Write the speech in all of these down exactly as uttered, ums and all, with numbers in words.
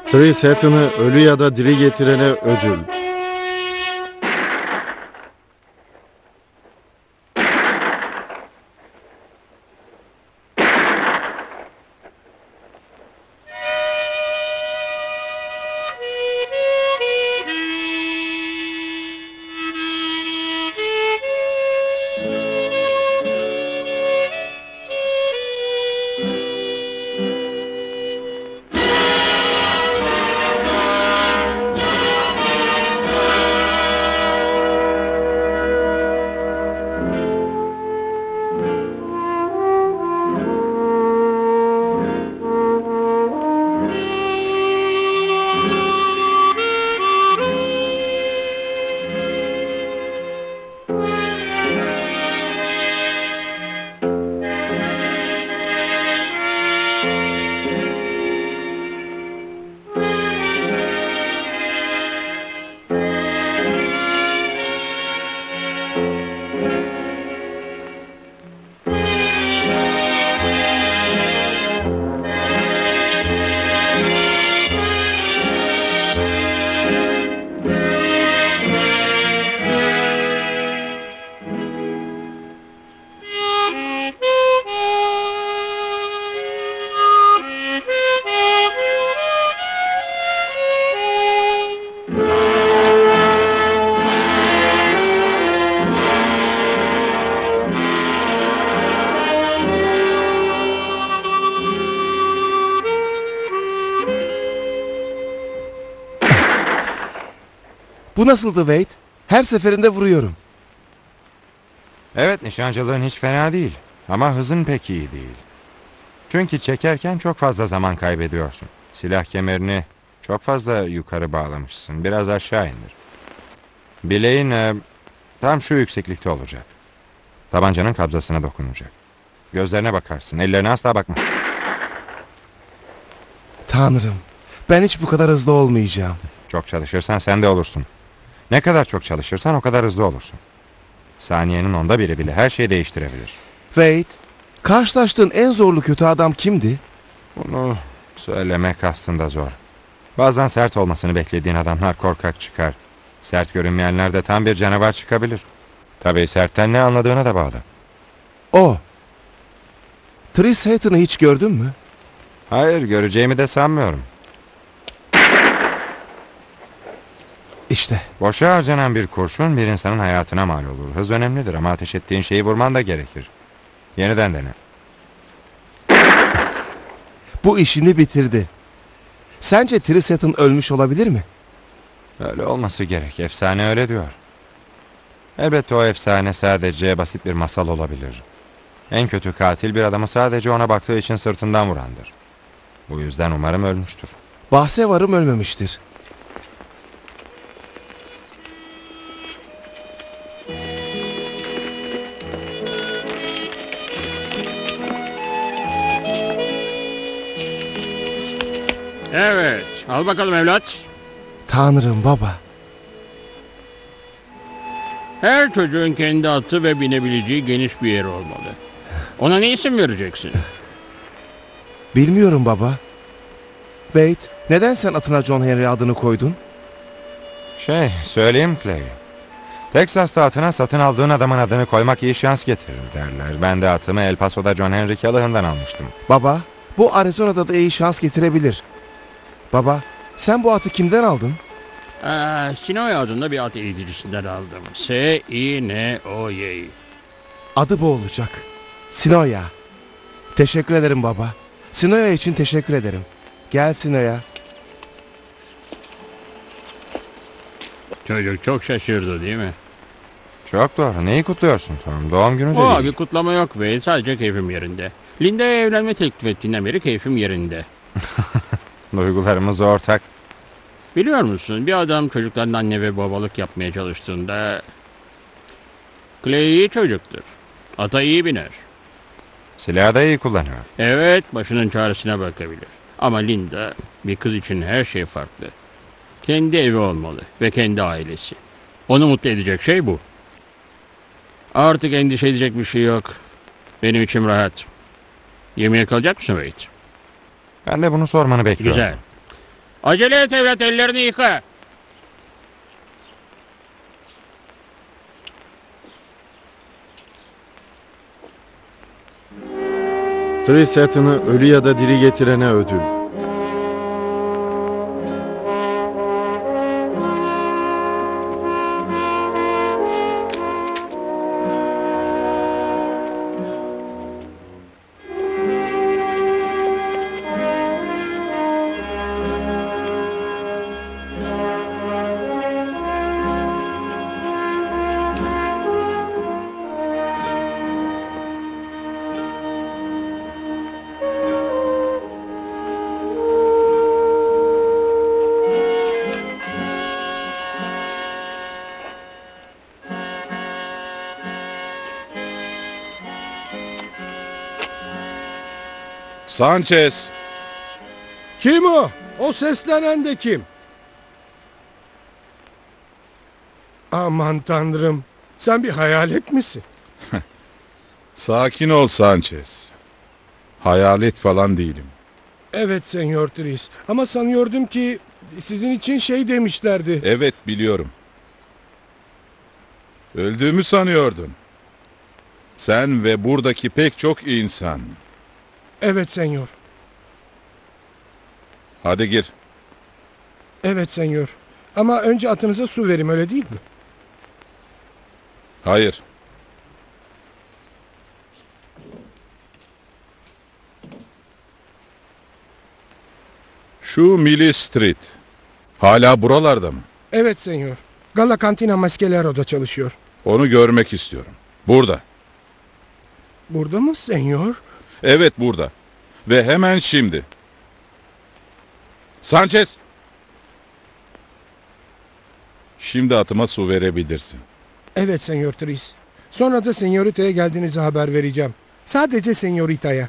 Tris Hatton'ı ölü ya da diri getirene ödül. Bu nasıldı Wade? Her seferinde vuruyorum. Evet, nişancılığın hiç fena değil. Ama hızın pek iyi değil. Çünkü çekerken çok fazla zaman kaybediyorsun. Silah kemerini çok fazla yukarı bağlamışsın. Biraz aşağı indir. Bileğin e, tam şu yükseklikte olacak. Tabancanın kabzasına dokunacak. Gözlerine bakarsın, ellerine asla bakmazsın. Tanrım, ben hiç bu kadar hızlı olmayacağım. Çok çalışırsan sen de olursun. Ne kadar çok çalışırsan o kadar hızlı olursun. Saniyenin onda biri bile her şeyi değiştirebilir. Wade, karşılaştığın en zorlu kötü adam kimdi? Bunu söylemek aslında zor. Bazen sert olmasını beklediğin adamlar korkak çıkar. Sert görünmeyenler de tam bir canavar çıkabilir. Tabii sertten ne anladığına da bağlı. O. Tris Hatton'ı hiç gördün mü? Hayır, göreceğimi de sanmıyorum. İşte. Boşa harcanan bir kurşun bir insanın hayatına mal olur. Hız önemlidir ama ateş ettiğin şeyi vurman da gerekir. Yeniden dene. Bu işini bitirdi. Sence Tris Hatton ölmüş olabilir mi? Öyle olması gerek. Efsane öyle diyor. Elbette o efsane sadece basit bir masal olabilir. En kötü katil bir adamı sadece ona baktığı için sırtından vurandır. Bu yüzden umarım ölmüştür. Bahse varım ölmemiştir. Evet, al bakalım evlat. Tanrım baba. Her çocuğun kendi atı ve binebileceği geniş bir yer olmalı. Ona ne isim vereceksin? Bilmiyorum baba. Wade, neden sen atına John Henry adını koydun? Şey, söyleyeyim Clay. Texas'ta atına satın aldığın adamın adını koymak iyi şans getirir derler. Ben de atımı El Paso'da John Henry Callahan'dan almıştım. Baba, bu Arizona'da da iyi şans getirebilir. Baba, sen bu atı kimden aldın? Ee, Sinoy adında bir at eğiticisinden aldım. S-I-N-O-Y. Adı bu olacak. Sinoya. Teşekkür ederim baba. Sinoya için teşekkür ederim. Gel Sinoya. Çocuk çok şaşırdı değil mi? Çok doğru. Neyi kutluyorsun Tom? Doğum günü de O değil. bir kutlama yok ve sadece keyfim yerinde. Linda'ya evlenme teklif ettiğinden beri keyfim yerinde. Duygularımız ortak. Biliyor musun, bir adam çocukların anne ve babalık yapmaya çalıştığında... Clay iyi çocuktur. Ata iyi biner. Silahı da iyi kullanıyor. Evet, başının çaresine bakabilir. Ama Linda, bir kız için her şey farklı. Kendi evi olmalı ve kendi ailesi. Onu mutlu edecek şey bu. Artık endişe edecek bir şey yok. Benim içim rahat. Yemeğe kalacak mısın Wade? Ben de bunu sormanı bekliyorum. Güzel. Acele et evlat, ellerini yıka. Tris Hatton'ı ölü ya da diri getirene ödül. Sanchez, Kim o? O seslenen de kim? Aman tanrım. Sen bir hayalet misin? sakin ol Sanchez. Hayalet falan değilim. Evet Senyor Tris. Ama sanıyordum ki sizin için şey demişlerdi. Evet, biliyorum. Öldüğümü sanıyordun. Sen ve buradaki pek çok insan. Evet Senyor. Hadi gir. Evet Senyor. Ama önce atınıza su verim, öyle değil mi? Hayır. Şu Millie Street. Hala buralarda mı? Evet Senyor. Gala Cantina Maskelero'da çalışıyor. Onu görmek istiyorum. Burada. Burada mı Senyor? Evet, burada. Ve hemen şimdi. Sanchez! Şimdi atıma su verebilirsin. Evet Senyor Tris. Sonra da Senyorita'ya geldiğinizi haber vereceğim. Sadece Senyorita'ya.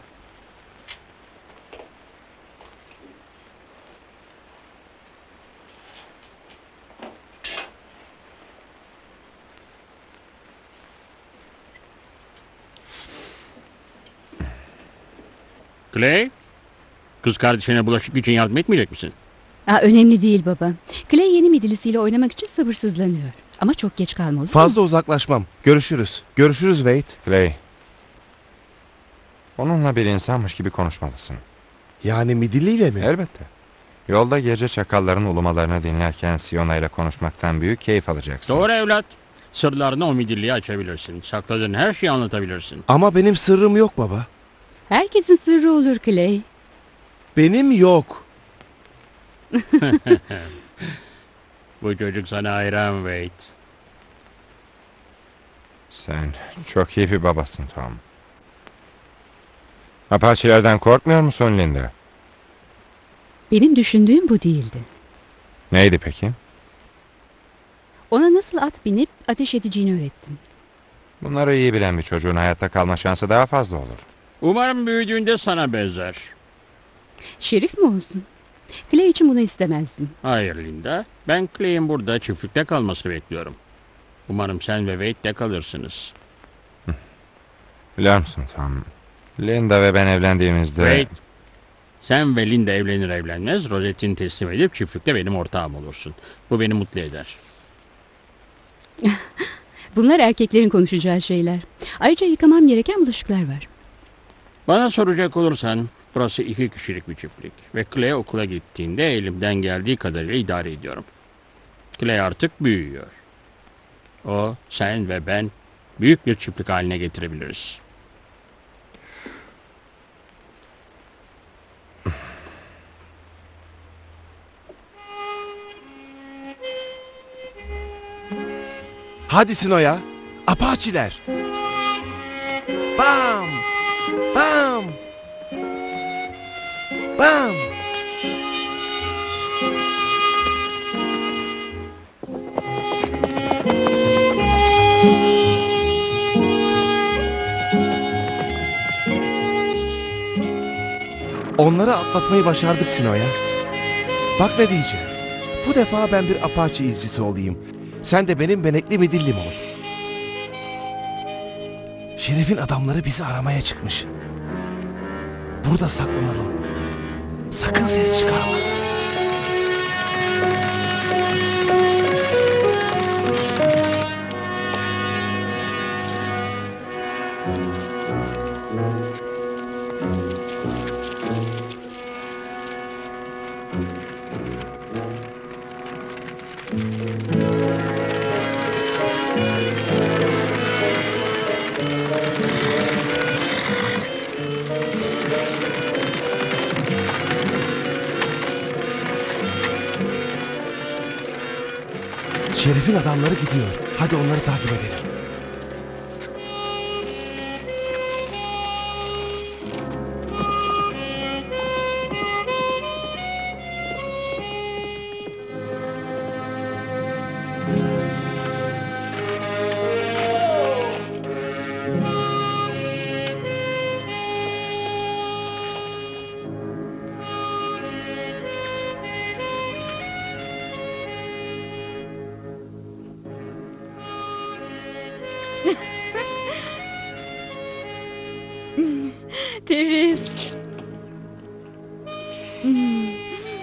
Clay, kız kardeşine bulaşık için yardım etmeyecek misin? Aa, önemli değil baba. Clay yeni midilisiyle oynamak için sabırsızlanıyor. Ama çok geç kalma olur mu? Fazla uzaklaşmam. Görüşürüz. Görüşürüz Wade. Clay. Onunla bir insanmış gibi konuşmalısın. Yani midilliyle mi? Elbette. Yolda gece çakalların ulumalarını dinlerken Siona ile konuşmaktan büyük keyif alacaksın. Doğru evlat. Sırlarını o midilliye açabilirsin. Sakladığın her şeyi anlatabilirsin. Ama benim sırrım yok baba. Herkesin sırrı olur Clay. Benim yok. Bu çocuk sana hayran Wade. Sen çok iyi bir babasın Tom. Apaçilerden korkmuyor musun Linda? Benim düşündüğüm bu değildi. Neydi peki? Ona nasıl at binip ateş edeceğini öğrettim. Bunları iyi bilen bir çocuğun hayatta kalma şansı daha fazla olur. Umarım büyüdüğünde sana benzer. Şerif mi olsun? Clay için bunu istemezdim. Hayır Linda. Ben Clay'in burada çiftlikte kalmasını bekliyorum. Umarım sen ve Wade de kalırsınız. Biliyor musun Tom? Linda ve ben evlendiğimizde... Wade, sen ve Linda evlenir evlenmez rozetini teslim edip çiftlikte benim ortağım olursun. Bu beni mutlu eder. Bunlar erkeklerin konuşacağı şeyler. Ayrıca yıkamam gereken bulaşıklar var. Bana soracak olursan burası iki kişilik bir çiftlik. Ve Clay okula gittiğinde elimden geldiği kadarıyla idare ediyorum. Clay artık büyüyor. O, sen ve ben büyük bir çiftlik haline getirebiliriz. Hadi Sino'ya. Apaçiler. Bam! Bam! Bam! Onları atlatmayı başardık Sino'ya. Bak ne diyeceğim. Bu defa ben bir Apache izcisi olayım. Sen de benim benekli midillim ol. Şerif'in adamları bizi aramaya çıkmış. Burada saklanalım. Sakın ses çıkarma. Şerif'in adamları gidiyor. Hadi onları takip edelim. Therese. Hmm.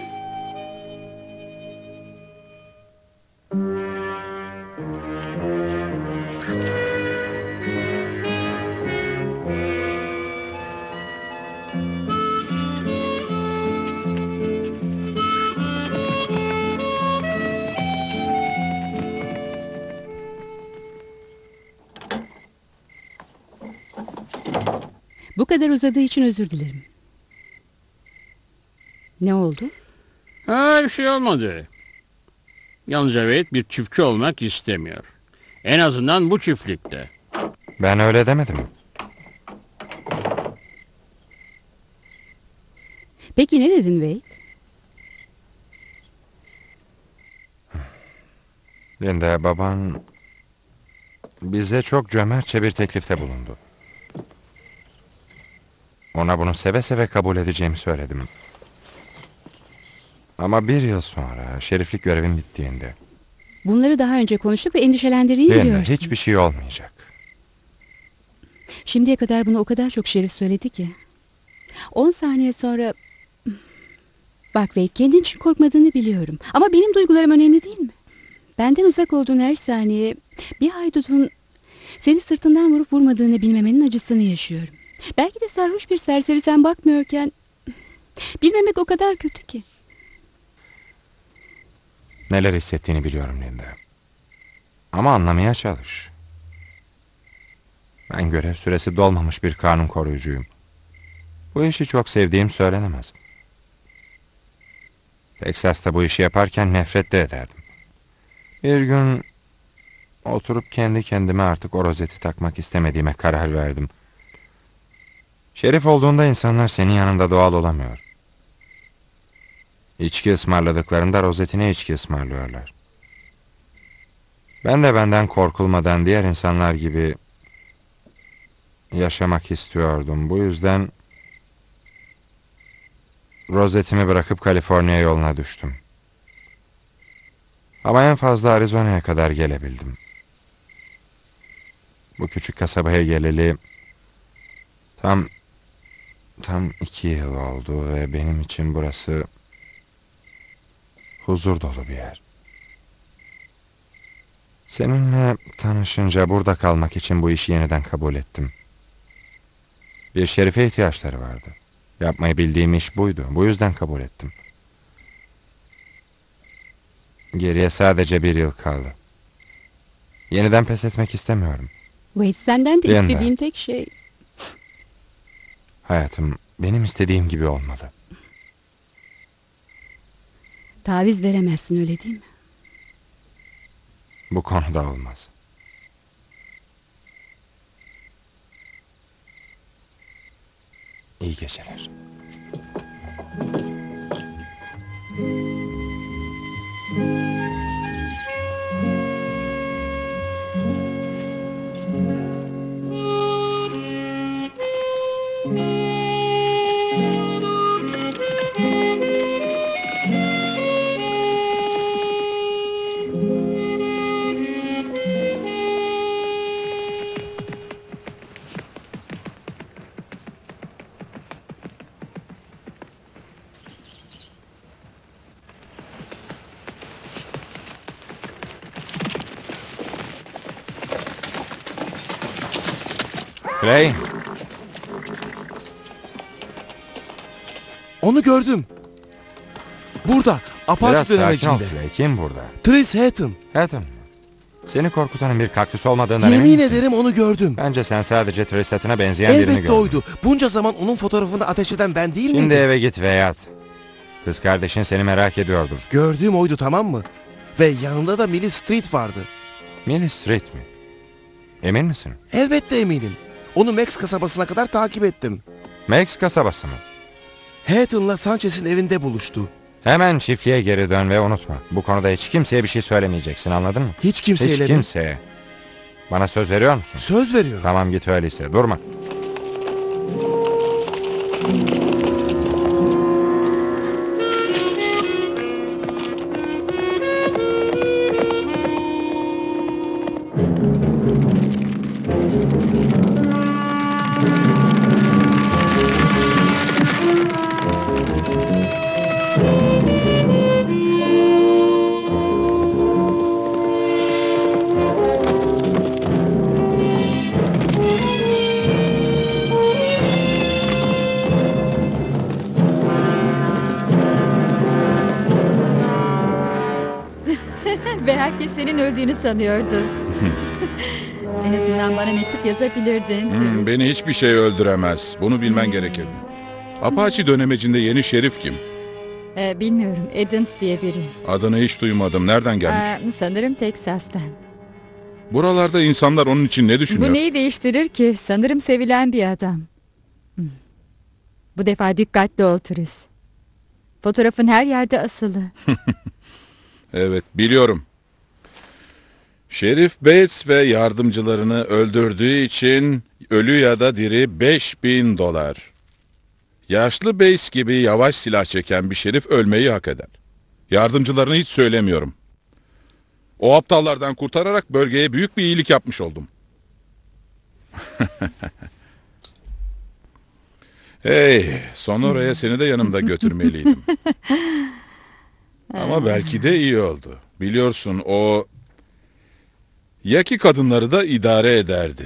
Bu kadar uzadığı için özür dilerim. Ne oldu? Ha, bir şey olmadı. Yalnız evet, bir çiftçi olmak istemiyor. En azından bu çiftlikte. Ben öyle demedim. Peki ne dedin Wade? Linda, baban bize çok cömertçe bir teklifte bulundu. Ona bunu seve seve kabul edeceğimi söyledim. Ama bir yıl sonra şeriflik görevim bittiğinde... Bunları daha önce konuştuk ve endişelendirdiğini Linda, biliyorsun. hiçbir şey olmayacak. Şimdiye kadar bunu o kadar çok şerif söyledi ki. On saniye sonra... Bak Wade, kendin için korkmadığını biliyorum. Ama benim duygularım önemli değil mi? Benden uzak olduğun her saniye... Bir haydutun seni sırtından vurup vurmadığını bilmemenin acısını yaşıyorum. Belki de sarhoş bir serseri sen bakmıyorken... Bilmemek o kadar kötü ki. Neler hissettiğini biliyorum Linda. Ama anlamaya çalış. Ben görev süresi dolmamış bir kanun koruyucuyum. Bu işi çok sevdiğim söylenemez. Teksas'ta bu işi yaparken nefret de ederdim. Bir gün oturup kendi kendime artık o rozeti takmak istemediğime karar verdim. Şerif olduğunda insanlar senin yanında doğal olamıyor. İçki ısmarladıklarında rozetine içki ısmarlıyorlar. Ben de benden korkulmadan diğer insanlar gibi yaşamak istiyordum. Bu yüzden rozetimi bırakıp Kaliforniya yoluna düştüm. Ama en fazla Arizona'ya kadar gelebildim. Bu küçük kasabaya geleli tam tam iki yıl oldu ve benim için burası huzur dolu bir yer. Seninle tanışınca burada kalmak için bu işi yeniden kabul ettim. Bir şerife ihtiyaçları vardı. Yapmayı bildiğim iş buydu. Bu yüzden kabul ettim. Geriye sadece bir yıl kaldı. Yeniden pes etmek istemiyorum. Wade, senden de Linda. istediğim tek şey... Hayatım benim istediğim gibi olmalı. Taviz veremezsin, öyle değil mi? Bu konuda olmaz. İyi geceler. Clay, Onu gördüm. Burada. Apache biraz sakin ol dönemecinde. Clay. Kim burada? Trace Hatton. Hatton. Seni korkutanın bir kaktüs olmadığından emin Yemin misin? ederim onu gördüm. Bence sen sadece Trace Hatton'a benzeyen birini Elbette gördün. oydu. Bunca zaman onun fotoğrafını ateş eden ben değil Şimdi miydim? eve git ve yat. Kız kardeşin seni merak ediyordur. Gördüğüm oydu, tamam mı? Ve yanında da Millie Street vardı. Millie Street mi? Emin misin? Elbette eminim. Onu Max kasabasına kadar takip ettim. Max kasabası mı? Hatton'la Sanchez'in evinde buluştu. Hemen çiftliğe geri dön ve unutma. Bu konuda hiç kimseye bir şey söylemeyeceksin, anladın mı? Hiç kimseyle Hiç mi? kimseye. Bana söz veriyor musun? Söz veriyorum. Tamam, git öyleyse, durma. Ve herkes senin öldüğünü sanıyordu. En azından bana mektup yazabilirdin. Hmm, beni hiçbir şey öldüremez. Bunu bilmen gerekirdi. Apache dönemecinde yeni şerif kim? Ee, bilmiyorum, Adams diye biri. Adını hiç duymadım. Nereden gelmiş? Aa, sanırım Teksas'tan. Buralarda insanlar onun için ne düşünüyor? Bu neyi değiştirir ki? Sanırım sevilen bir adam. Hmm. Bu defa dikkatli ol Tris. Fotoğrafın her yerde asılı. Evet, biliyorum. Şerif Bates ve yardımcılarını öldürdüğü için ölü ya da diri beş bin dolar. Yaşlı Bates gibi yavaş silah çeken bir şerif ölmeyi hak eder. Yardımcılarını hiç söylemiyorum. O aptallardan kurtararak bölgeye büyük bir iyilik yapmış oldum. Hey, Sonora'ya seni de yanımda götürmeliydim. Ama belki de iyi oldu. Biliyorsun o Yaki kadınları da idare ederdi.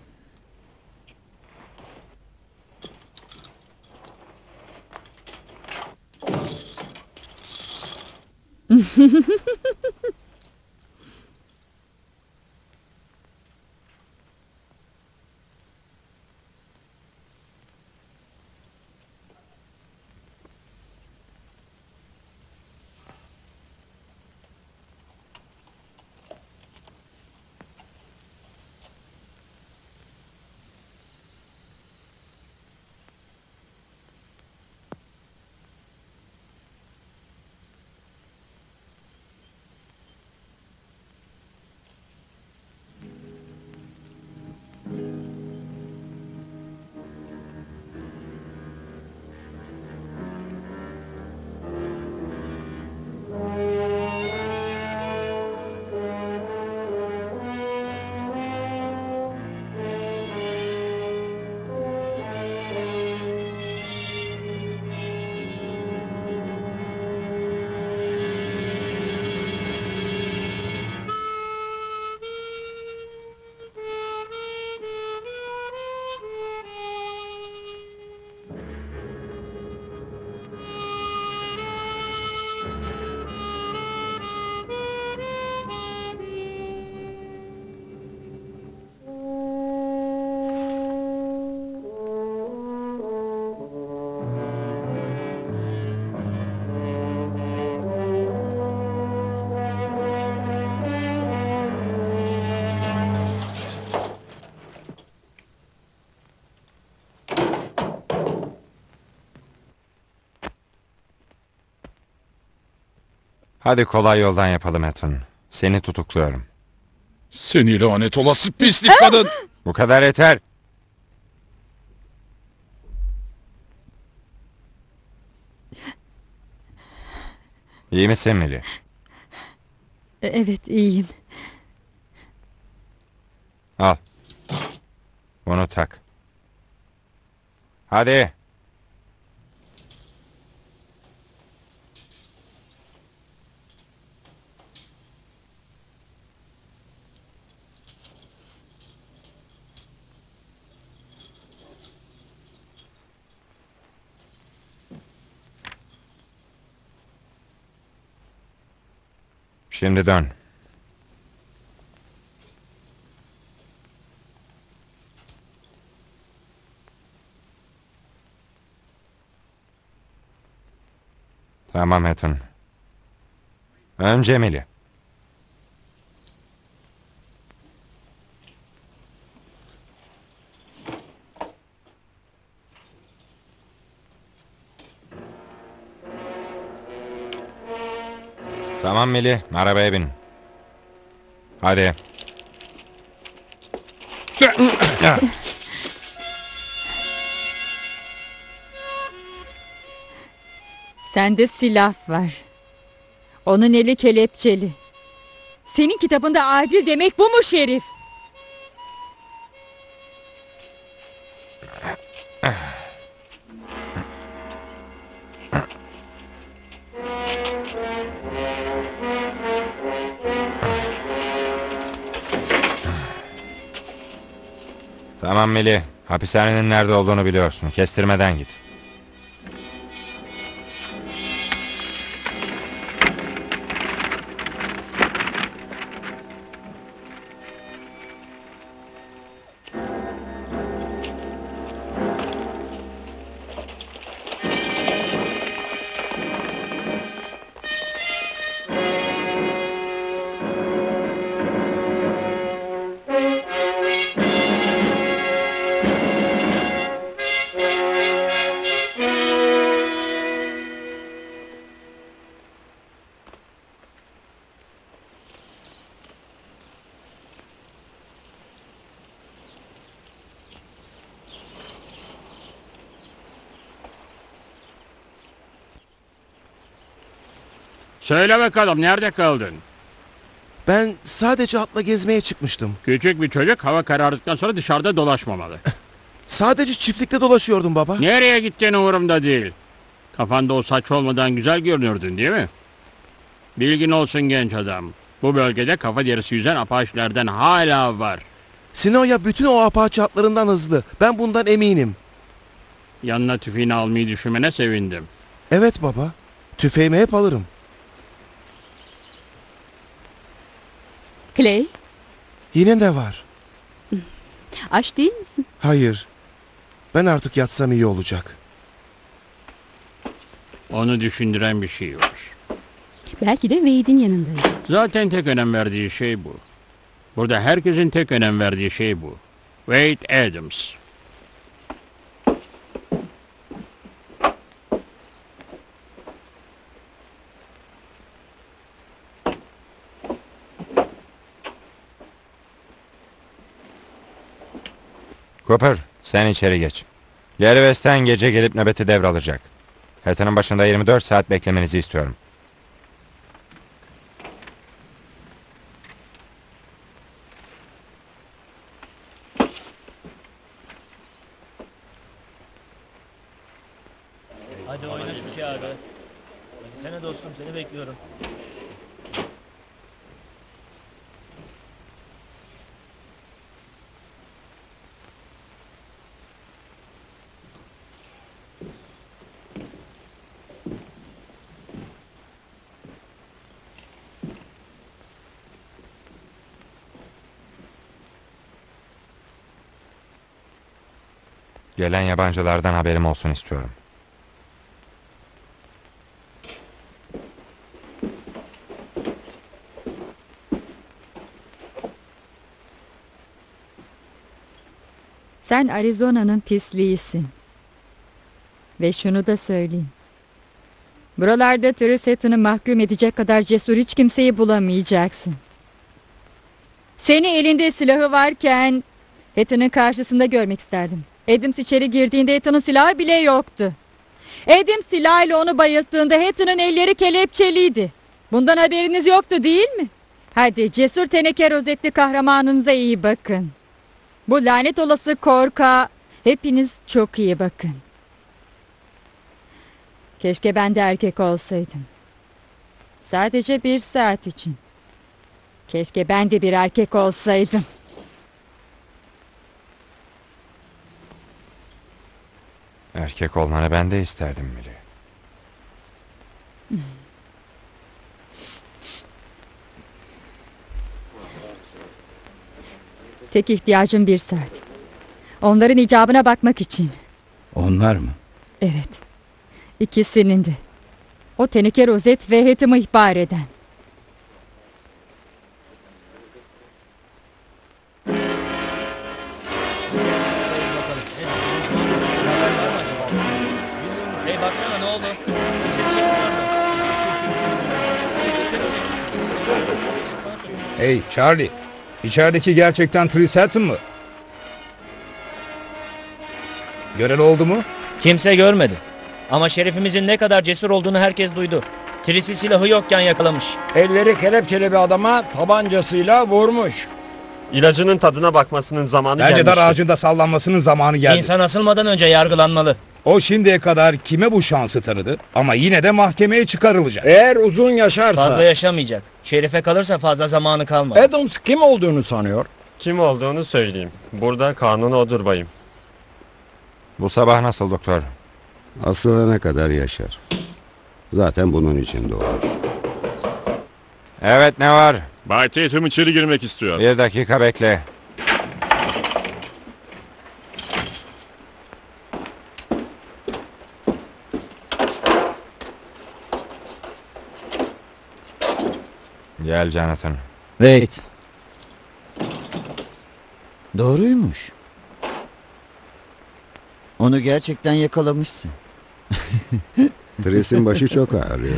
Hadi kolay yoldan yapalım Ethan. Seni tutukluyorum. Seni lanet olası pislik kadın! Bu kadar yeter. İyi misin Millie? E, Evet, iyiyim. Al. Bunu tak. Hadi. Şimdi dön. Tamam Ethan. Önce Millie. Tamam Melih, arabaya bin. Hadi. Sende silah var. Onun eli kelepçeli. Senin kitabında adil demek bu mu Şerif? Tamam Melih, hapishanenin nerede olduğunu biliyorsun. Kestirmeden git. Söyle bakalım, nerede kaldın? Ben sadece atla gezmeye çıkmıştım. Küçük bir çocuk hava karardıktan sonra dışarıda dolaşmamalı. Sadece çiftlikte dolaşıyordum baba. Nereye gittiğin umurumda değil. Kafanda o saç olmadan güzel görünürdün değil mi? Bilgin olsun genç adam. Bu bölgede kafa derisi yüzen apaçilerden hala var. Sinoya bütün o apaçi atlarından hızlı. Ben bundan eminim. Yanına tüfeğini almayı düşünmene sevindim. Evet baba. Tüfeğimi hep alırım. Clay, Yine ne var? aç değil misin? Hayır. Ben artık yatsam iyi olacak. Onu düşündüren bir şey var. Belki de Wade'in yanındaydı. Zaten tek önem verdiği şey bu. Burada herkesin tek önem verdiği şey bu. Wade Adams. Cooper, sen içeri geç. Gary West'ten gece gelip nöbeti devralacak. Hatton'ın başında yirmi dört saat beklemenizi istiyorum. Hadi oyna şu kağıdı. Hadi sene dostum, seni bekliyorum. Gelen yabancılardan haberim olsun istiyorum. Sen Arizona'nın pisliğisin. Ve şunu da söyleyeyim. Buralarda Therese Hatton'ı mahkum edecek kadar cesur hiç kimseyi bulamayacaksın. Seni elinde silahı varken Hatton'ın karşısında görmek isterdim. Adams içeri girdiğinde Hatton'ın silahı bile yoktu. Adams silahıyla onu bayılttığında Hatton'ın elleri kelepçeliydi. Bundan haberiniz yoktu değil mi? Hadi cesur teneke rozetli kahramanınıza iyi bakın. Bu lanet olası korka hepiniz çok iyi bakın. Keşke ben de erkek olsaydım. Sadece bir saat için. Keşke ben de bir erkek olsaydım. Erkek olmanı ben de isterdim Melih. Tek ihtiyacım bir saat. Onların icabına bakmak için. Onlar mı? Evet. İkisinin de. O teneke rozet ve Hatton'ı ihbar eden. Hey baksana ne oldu? İçeri çekmiyorsun. Çek çek çek. Hey Charlie, içerideki gerçekten Tris Hatton mı? Gören oldu mu? Kimse görmedi. Ama şerifimizin ne kadar cesur olduğunu herkes duydu. Tris'i silahı yokken yakalamış. Elleri kelepçeli bir adama tabancasıyla vurmuş. İlacının tadına bakmasının zamanı Bence gelmişti. dar ağacında sallanmasının zamanı geldi. İnsan asılmadan önce yargılanmalı. O şimdiye kadar kime bu şansı tanıdı ama yine de mahkemeye çıkarılacak. Eğer uzun yaşarsa... Fazla yaşamayacak. Şerife kalırsa fazla zamanı kalmaz. Adams kim olduğunu sanıyor? Kim olduğunu söyleyeyim. Burada kanun odur bayım. Bu sabah nasıl doktor? Asılana kadar yaşar. Zaten bunun için doğmuş. Evet, ne var? Bay Tatum içeri girmek istiyor. Bir dakika bekle. Gel Jonathan. Wait. Doğruymuş. Onu gerçekten yakalamışsın. Tris'in başı çok ağrıyor.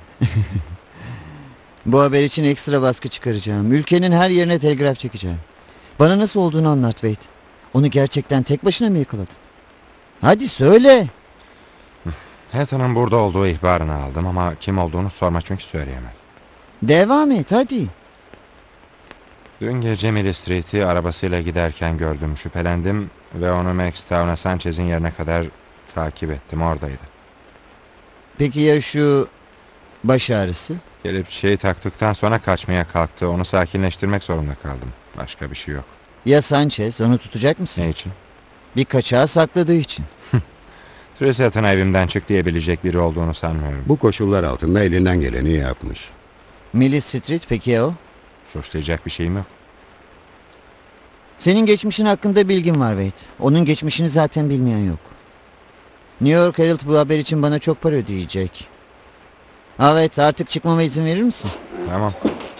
Bu haber için ekstra baskı çıkaracağım. Ülkenin her yerine telgraf çekeceğim. Bana nasıl olduğunu anlat Wade. Onu gerçekten tek başına mı yakaladın? Hadi söyle. Hatton'un burada olduğu ihbarını aldım ama kim olduğunu sorma çünkü söyleyemem. Devam et hadi. Dün gece Millie Street'i arabasıyla giderken gördüm, şüphelendim ve onu Maxtown'a Sanchez'in yerine kadar takip ettim, oradaydı. Peki ya şu baş ağrısı? Gelip şeyi taktıktan sonra kaçmaya kalktı, onu sakinleştirmek zorunda kaldım. Başka bir şey yok. Ya Sanchez, onu tutacak mısın? Ne için? Bir kaçağı sakladığı için. Tris Hatton'a evimden çık diyebilecek biri olduğunu sanmıyorum. Bu koşullar altında elinden geleni yapmış. Millie Street peki ya o? Suçlayacak bir şeyim yok. Senin geçmişin hakkında bilgin var Wade. Onun geçmişini zaten bilmeyen yok. New York Herald bu haber için bana çok para ödeyecek. Evet, artık çıkmama izin verir misin? Tamam.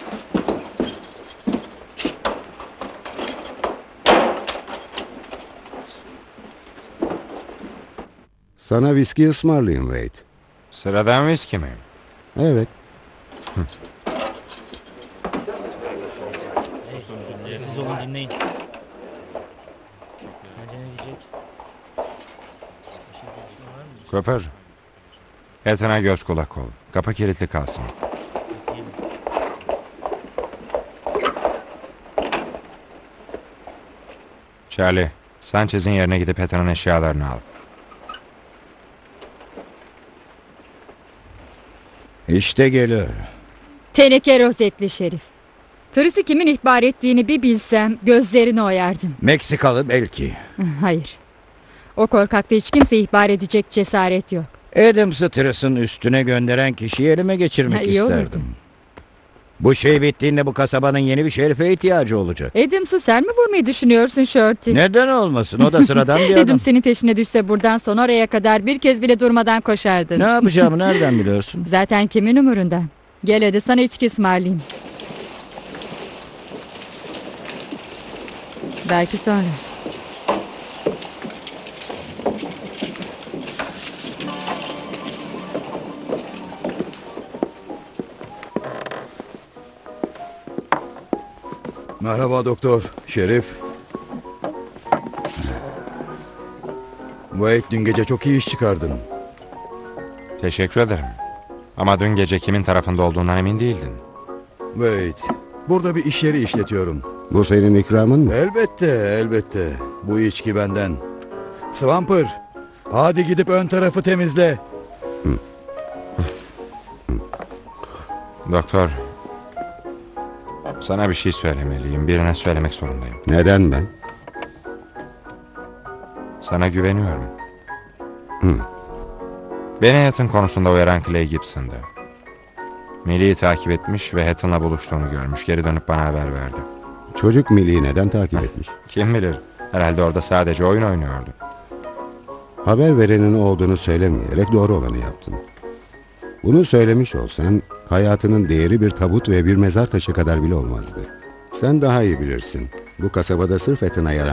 Sana viski ısmarlayayım Wade. Sıradan viski mi? Evet. Sessiz olun, dinleyin. Sence ne diyecek? Cooper. Hatton'a göz kulak ol. Kapı kilitli kalsın. Charlie, Sanchez'in yerine gidip Hatton'ın eşyalarını al. İşte geliyor. Teneke rozetli şerif. Tris'i kimin ihbar ettiğini bir bilsem gözlerini oyardım. Meksikalı belki. Hayır. O korkakta hiç kimse ihbar edecek cesaret yok. Adams'ı Tris'in üstüne gönderen kişiyi elime geçirmek Ha, iyi olurdu. isterdim. Bu şey bittiğinde bu kasabanın yeni bir şerife ihtiyacı olacak. Adams'ı sen mi vurmayı düşünüyorsun Shorty? Neden olmasın? O da sıradan bir adam. Adam senin peşine düşse buradan son oraya kadar bir kez bile durmadan koşardın. Ne yapacağımı nereden biliyorsun? Zaten kimin umurunda? Gel hadi sana içki ısmarlayayım. Belki sonra. Merhaba doktor, Şerif. Wade, dün gece çok iyi iş çıkardın. Teşekkür ederim. Ama dün gece kimin tarafında olduğundan emin değildin. Wade, burada bir iş yeri işletiyorum. Bu senin ikramın mı? Elbette, elbette. Bu içki benden. Swampert, hadi gidip ön tarafı temizle. Doktor, sana bir şey söylemeliyim. Birine söylemek zorundayım. Neden ben? Sana güveniyorum. Hı. Beni Hatton konusunda uyaran Clay Gibson'dı. Millie'yi takip etmiş ve Hatton'la buluştuğunu görmüş. Geri dönüp bana haber verdi. Çocuk Millie'yi neden takip etmiş? Kim bilir? Herhalde orada sadece oyun oynuyordu. Haber verenin o olduğunu söylemeyerek doğru olanı yaptın. Bunu söylemiş olsan hayatının değeri bir tabut ve bir mezar taşı kadar bile olmazdı. Sen daha iyi bilirsin. Bu kasabada sırf etine yarar.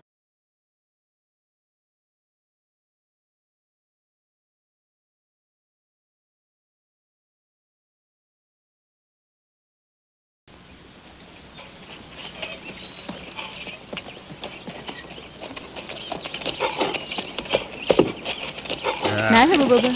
Merhaba baba.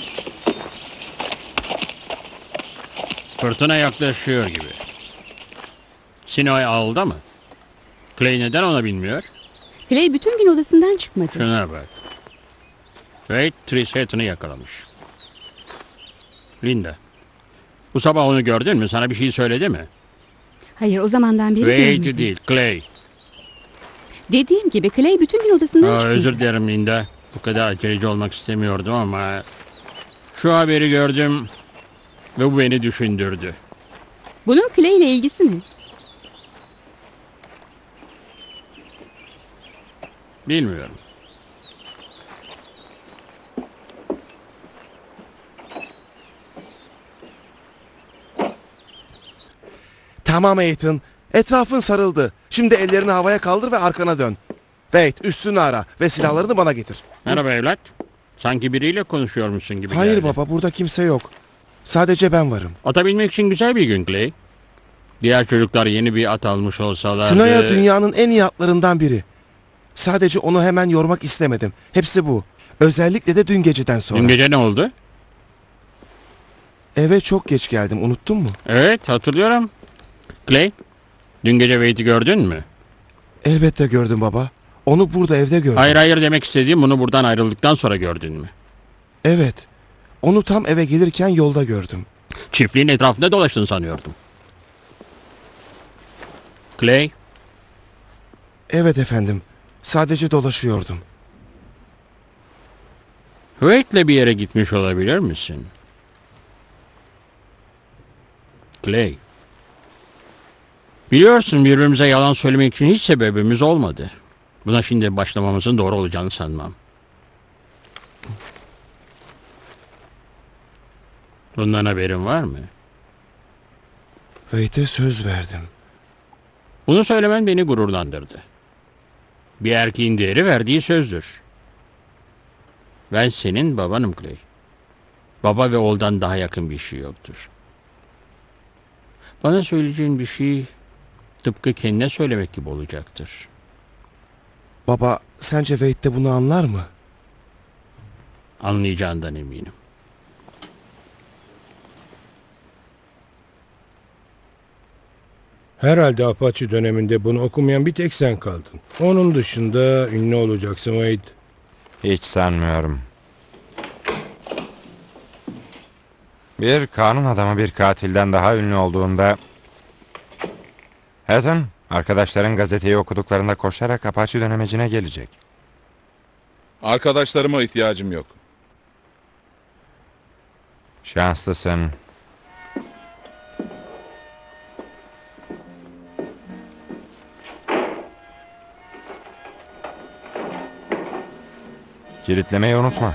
Fırtına yaklaşıyor gibi. Sinoy ağılda mı? Clay neden ona bilmiyor? Clay bütün gün odasından çıkmadı. Şuna bak. Wade Trish Hatton'ı yakalamış. Linda, bu sabah onu gördün mü? Sana bir şey söyledi mi? Hayır, o zamandan beri Wade görmedim. değil, Clay. Dediğim gibi Clay bütün gün odasından Aa, çıkmadı. özür dilerim Linda. Bu kadar aceleci olmak istemiyordum ama... Şu haberi gördüm ve bu beni düşündürdü. Bunun Clay ile ilgisi ne? Bilmiyorum. Tamam Ethan. Etrafın sarıldı. Şimdi ellerini havaya kaldır ve arkana dön. Wade üstünü ara ve silahlarını bana getir. Merhaba evlat. Sanki biriyle konuşuyormuşsun gibi Hayır geldi. baba, burada kimse yok. Sadece ben varım. Ata binmek için güzel bir gün Clay. Diğer çocuklar yeni bir at almış olsalardı... Sinoya dünyanın en iyi atlarından biri. Sadece onu hemen yormak istemedim. Hepsi bu. Özellikle de dün geceden sonra. Dün gece ne oldu? Eve çok geç geldim. Unuttun mu? Evet, hatırlıyorum. Clay, dün gece Wade'i gördün mü? Elbette gördüm baba. Onu burada evde gördüm. Hayır hayır demek istediğim, bunu buradan ayrıldıktan sonra gördün mü? Evet. Onu tam eve gelirken yolda gördüm. Çiftliğin etrafında dolaştın sanıyordum. Clay? Evet efendim. Sadece dolaşıyordum. Wade'le bir yere gitmiş olabilir misin? Clay. Biliyorsun birbirimize yalan söylemek için hiç sebebimiz olmadı. Buna şimdi başlamamızın doğru olacağını sanmam. Bundan haberin var mı? Wade'e söz verdim. Bunu söylemen beni gururlandırdı. Bir erkeğin değeri verdiği sözdür. Ben senin babanım Clay. Baba ve oğuldan daha yakın bir şey yoktur. Bana söyleyeceğin bir şey tıpkı kendine söylemek gibi olacaktır. Baba, sence Wade de bunu anlar mı? Anlayacağından eminim. Herhalde Apache döneminde bunu okumayan bir tek sen kaldın. Onun dışında ünlü olacaksın Wade. Hiç sanmıyorum. Bir kanun adamı bir katilden daha ünlü olduğunda... Hatton, arkadaşların gazeteyi okuduklarında koşarak Apache dönemecine gelecek. Arkadaşlarıma ihtiyacım yok. Şanslısın. Kilitlemeyi unutma.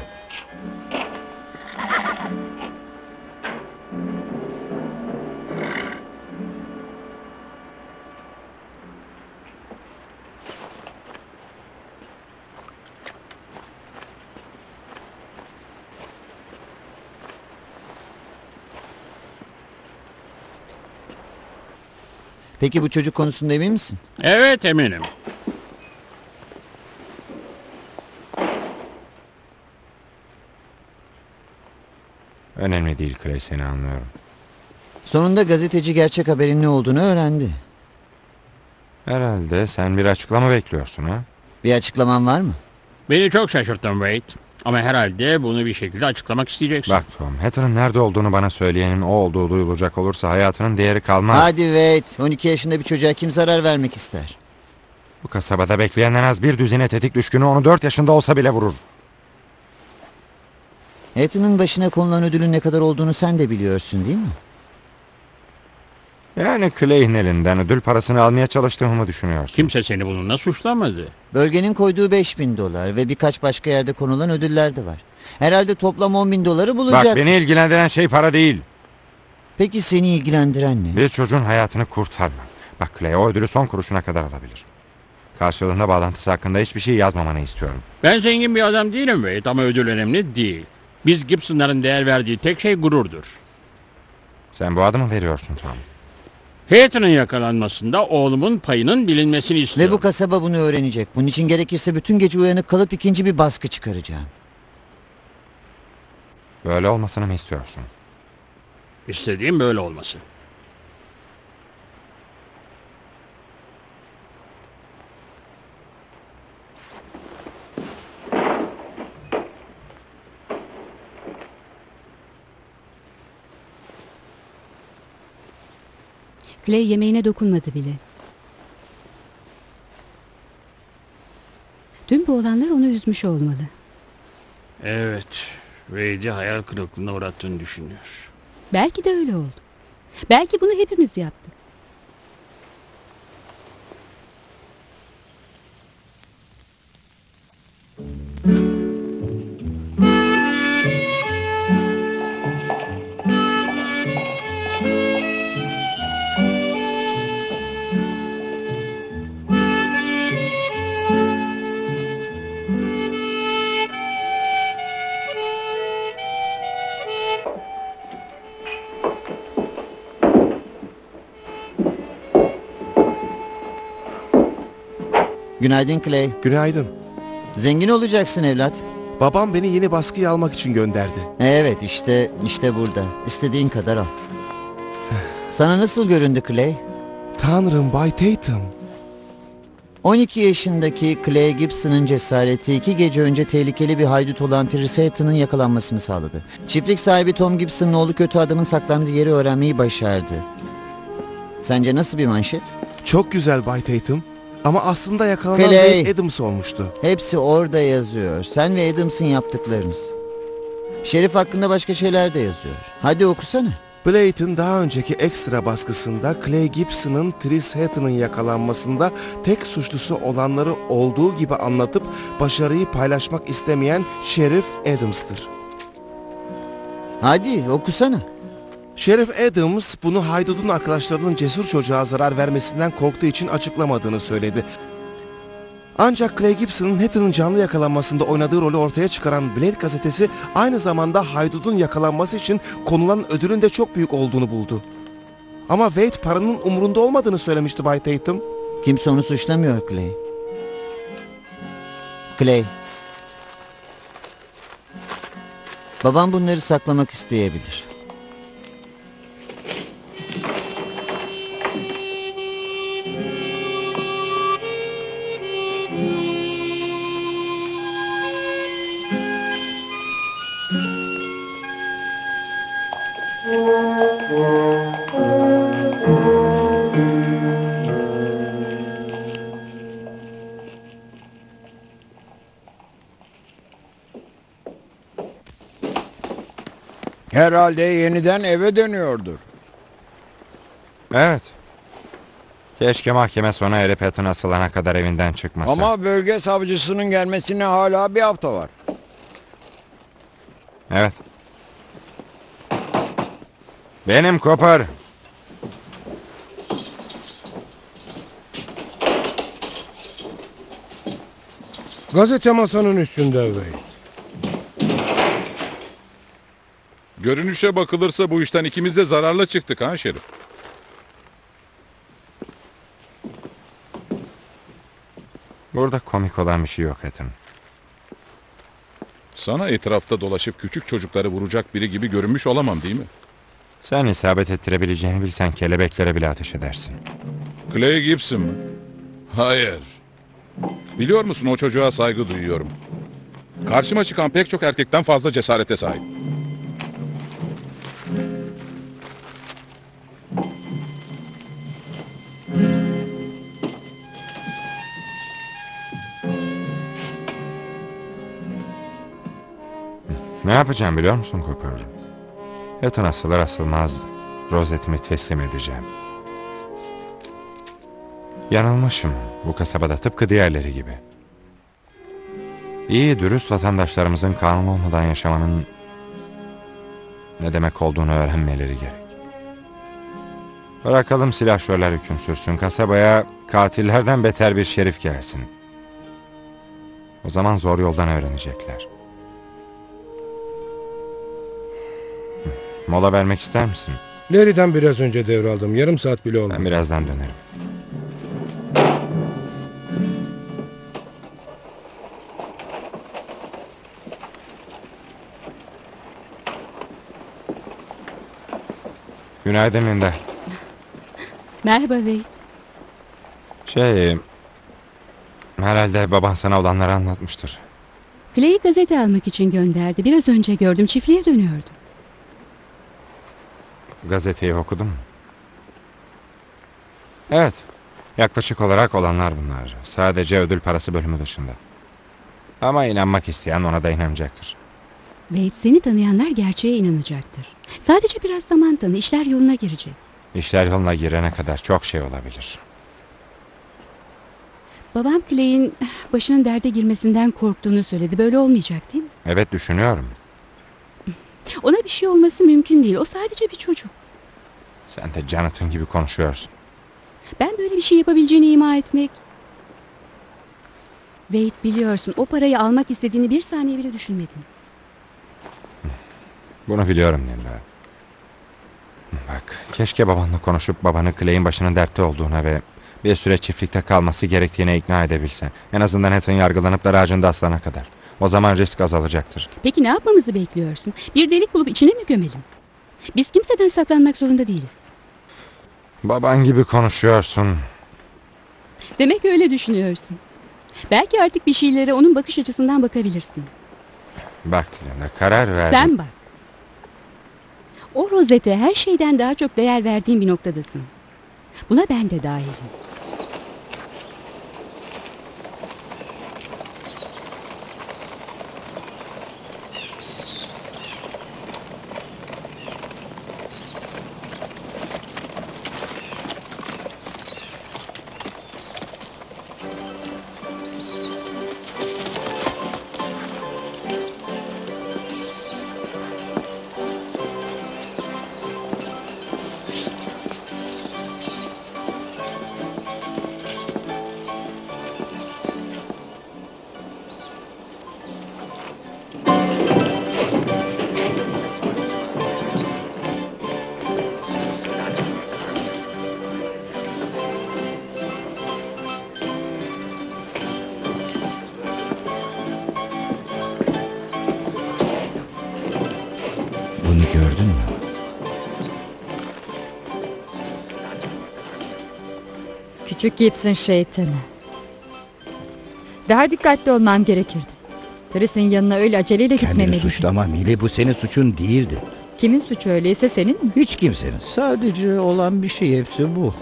Peki bu çocuk konusunda emin misin? Evet, eminim. Önemli değil Clay, seni anlıyorum. Sonunda gazeteci gerçek haberin ne olduğunu öğrendi. Herhalde sen bir açıklama bekliyorsun ha? Bir açıklaman var mı? Beni çok şaşırttın Wade. Ama herhalde bunu bir şekilde açıklamak isteyeceksin. Bak Tom, Hatton'ın nerede olduğunu bana söyleyenin o olduğu duyulacak olursa hayatının değeri kalmaz. Hadi Wade, on iki yaşında bir çocuğa kim zarar vermek ister? Bu kasabada bekleyen en az bir düzine tetik düşkünü onu dört yaşında olsa bile vurur. Hatton'ın başına konulan ödülün ne kadar olduğunu sen de biliyorsun değil mi? Yani Clay'in elinden ödül parasını almaya çalıştığımı düşünüyorsun. Kimse seni bununla suçlamadı. Bölgenin koyduğu beş bin dolar ve birkaç başka yerde konulan ödüller de var. Herhalde toplam on bin doları bulacak. Bak, beni ilgilendiren şey para değil. Peki seni ilgilendiren ne? Bir çocuğun hayatını kurtarma. Bak Clay o ödülü son kuruşuna kadar alabilir. Karşılığında bağlantısı hakkında hiçbir şey yazmamanı istiyorum. Ben zengin bir adam değilim Wade ama ödül önemli değil. Biz Gibson'ların değer verdiği tek şey gururdur. Sen bu adımı veriyorsun Tom. Hatton'ın yakalanmasında oğlumun payının bilinmesini istiyorum. Ve bu kasaba bunu öğrenecek. Bunun için gerekirse bütün gece uyanık kalıp ikinci bir baskı çıkaracağım. Böyle olmasını mı istiyorsun? İstediğim böyle olması. Clay yemeğine dokunmadı bile. Tüm bu olanlar onu üzmüş olmalı. Evet, Wade'i hayal kırıklığına uğrattığını düşünüyor. Belki de öyle oldu. Belki bunu hepimiz yaptık. Günaydın Clay. Günaydın. Zengin olacaksın evlat. Babam beni yeni baskıyı almak için gönderdi. Evet işte işte burada. İstediğin kadar al. Sana nasıl göründü Clay? Tanrım Bay Tatum. on iki yaşındaki Clay Gibson'ın cesareti iki gece önce tehlikeli bir haydut olan Tris Hatton'ın yakalanmasını sağladı. Çiftlik sahibi Tom Gibson'ın oğlu kötü adamın saklandığı yeri öğrenmeyi başardı. Sence nasıl bir manşet? Çok güzel Bay Tatum. Ama aslında yakalanan Clay. Wade Adams olmuştu. Hepsi orada yazıyor. Sen ve Adams'ın yaptıklarınız. Şerif hakkında başka şeyler de yazıyor. Hadi okusana. Blade'in daha önceki ekstra baskısında Clay Gibson'ın Tris Hatton'ın yakalanmasında tek suçlusu olanları olduğu gibi anlatıp başarıyı paylaşmak istemeyen Şerif Adams'tır. Hadi okusana. Şerif Adams bunu haydudun arkadaşlarının cesur çocuğa zarar vermesinden korktuğu için açıklamadığını söyledi. Ancak Clay Gibson'ın Hatton'ın canlı yakalanmasında oynadığı rolü ortaya çıkaran Blade gazetesi aynı zamanda haydudun yakalanması için konulan ödülün de çok büyük olduğunu buldu. Ama Wade paranın umurunda olmadığını söylemişti Bay Tatum. Kimse onu suçlamıyor Clay. Clay. Babam bunları saklamak isteyebilir. Herhalde yeniden eve dönüyordur. Evet. Keşke mahkeme sona erip Hatton asılana kadar evinden çıkmasa. Ama bölge savcısının gelmesine hala bir hafta var. Evet. Benim Cooper. Gazete masanın üstünde Wade. Görünüşe bakılırsa bu işten ikimiz de zararlı çıktık ha Şerif. Burada komik olan bir şey yok Hatton. Sana etrafta dolaşıp küçük çocukları vuracak biri gibi görünmüş olamam değil mi? Sen isabet ettirebileceğini bilsen kelebeklere bile ateş edersin. Clay Gibson mı? Hayır. Biliyor musun o çocuğa saygı duyuyorum. Karşıma çıkan pek çok erkekten fazla cesarete sahip. Ne yapacağım biliyor musun Cooper? Hatton asılır asılmaz rozetimi teslim edeceğim. Yanılmışım bu kasabada tıpkı diğerleri gibi. İyi dürüst vatandaşlarımızın kanun olmadan yaşamanın ne demek olduğunu öğrenmeleri gerek. Bırakalım silahşörler hüküm sürsün, kasabaya katillerden beter bir şerif gelsin. O zaman zor yoldan öğrenecekler. Mola vermek ister misin? Larry'den biraz önce devraldım. Yarım saat bile olmadı. Ben birazdan dönerim. Günaydın Linda. Merhaba Wade. Şey... Herhalde baban sana olanları anlatmıştır. Clay'i gazete almak için gönderdi. Biraz önce gördüm, çiftliğe dönüyordu. Gazeteyi okudum. Evet. Yaklaşık olarak olanlar bunlar. Sadece ödül parası bölümü dışında. Ama inanmak isteyen ona da inanacaktır. Wade, seni tanıyanlar gerçeğe inanacaktır. Sadece biraz zaman tanı, işler yoluna girecek. İşler yoluna girene kadar çok şey olabilir. Babam Clay'in başının derde girmesinden korktuğunu söyledi. Böyle olmayacak değil mi? Evet, düşünüyorum. Ona bir şey olması mümkün değil. O sadece bir çocuk. Sen de Jonathan gibi konuşuyorsun. Ben böyle bir şey yapabileceğini ima etmek... Wade, biliyorsun, o parayı almak istediğini bir saniye bile düşünmedim. Bunu biliyorum Linda. Bak, keşke babanla konuşup babanı Clay'in başının dertte olduğuna ve bir süre çiftlikte kalması gerektiğine ikna edebilsen. En azından Nathan yargılanıp dar ağacında aslana kadar. O zaman risk azalacaktır. Peki ne yapmamızı bekliyorsun? Bir delik bulup içine mi gömelim? Biz kimseden saklanmak zorunda değiliz. Baban gibi konuşuyorsun. Demek öyle düşünüyorsun. Belki artık bir şeylere onun bakış açısından bakabilirsin. Bak Linda, karar ver. Sen bak. O rozete her şeyden daha çok değer verdiğin bir noktadasın. Buna ben de dahilim. Bunu gördün mü? Küçük Gibson şeytanı. Daha dikkatli olmam gerekirdi. Chris'in yanına öyle aceleyle Kendini gitmemeliydim. suçlama Millie, bu senin suçun değildi. Kimin suçu öyleyse, senin mi? Hiç kimsenin. Sadece olan bir şey, hepsi bu.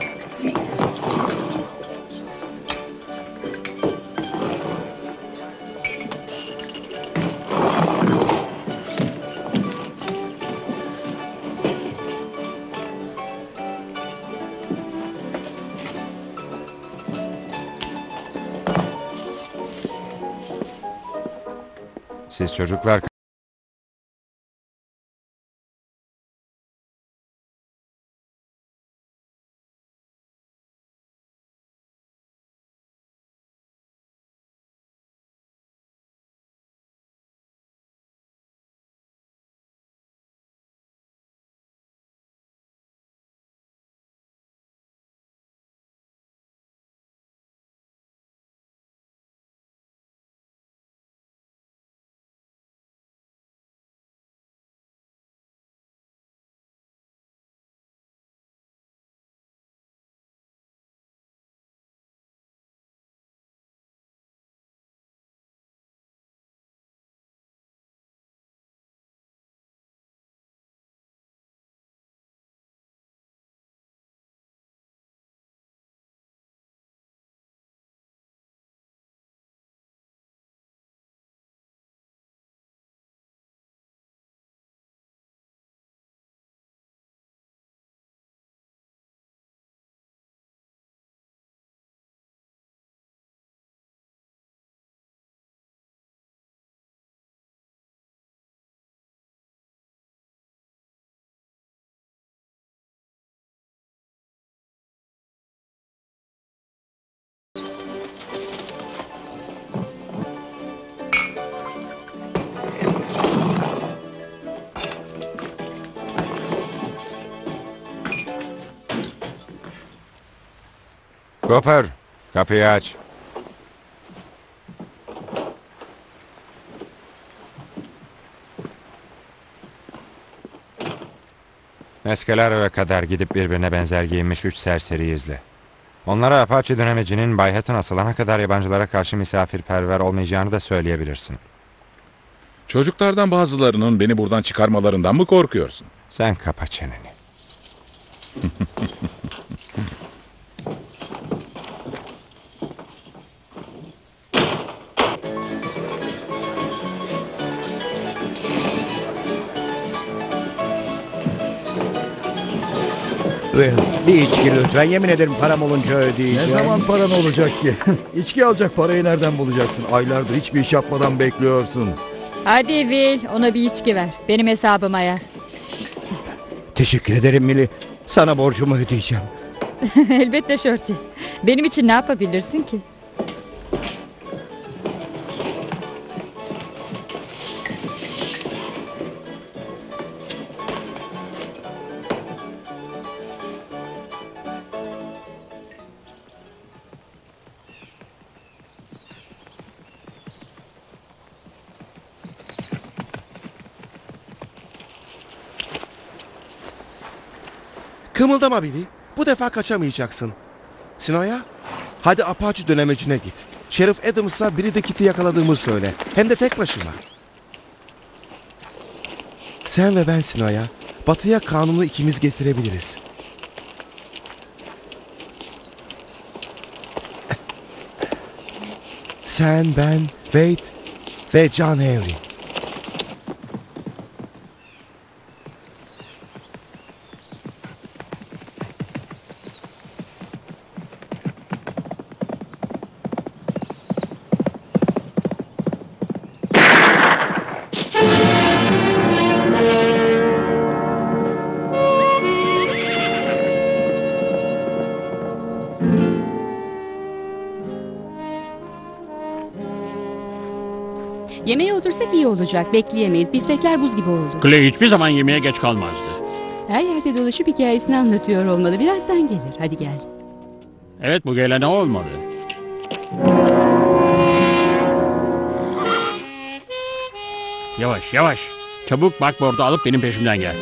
Siz çocuklar... Cooper, kapıyı aç. Mescalero'ya kadar gidip birbirine benzer giyinmiş üç serseriyi izle. Onlara Apache dönemecinin Bay Hatton asılana kadar yabancılara karşı misafirperver olmayacağını da söyleyebilirsin. Çocuklardan bazılarının beni buradan çıkarmalarından mı korkuyorsun? Sen kapa çeneni. Bir içki lütfen. Yemin ederim param olunca ödeyeceğim. Ne zaman paran olacak ki? İçki alacak parayı nereden bulacaksın? Aylardır hiçbir iş yapmadan bekliyorsun. Hadi Will, ona bir içki ver. Benim hesabıma yaz. Teşekkür ederim Millie. Sana borcumu ödeyeceğim. Elbette Shorty. Benim için ne yapabilirsin ki? Kımıldama Billy. Bu defa kaçamayacaksın. Sinoya, hadi Apache dönemecine git. Şerif Adams'a biri de Kit'i yakaladığımı söyle. Hem de tek başıma. Sen ve ben Sinoya, batıya kanunu ikimiz getirebiliriz. Sen, ben, Wade ve John Henry. Yemeğe otursak iyi olacak. Bekleyemeyiz. Biftekler buz gibi oldu. Clay hiçbir zaman yemeğe geç kalmazdı. Her yerde dolaşıp hikayesini anlatıyor olmalı. Birazdan gelir. Hadi gel. Evet, bu gelen o olmalı. Yavaş yavaş. Çabuk backboard'u alıp benim peşimden gel.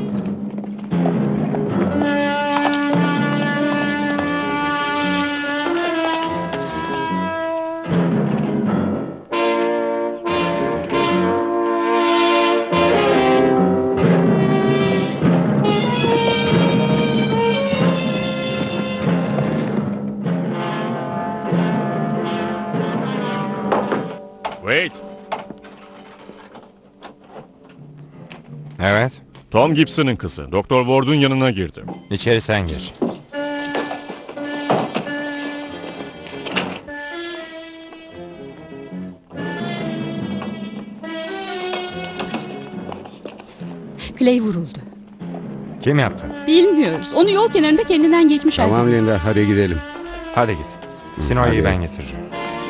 Wait. Evet. Tom Gibson'ın kızı. Doktor Ward'un yanına girdim. İçeri sen gir. Clay vuruldu. Kim yaptı? Bilmiyoruz. Onu yol kenarında kendinden geçmiş. Tamam halde. Linda, hadi gidelim. Hadi git. Sinoya'yı Hadi. ben getireceğim.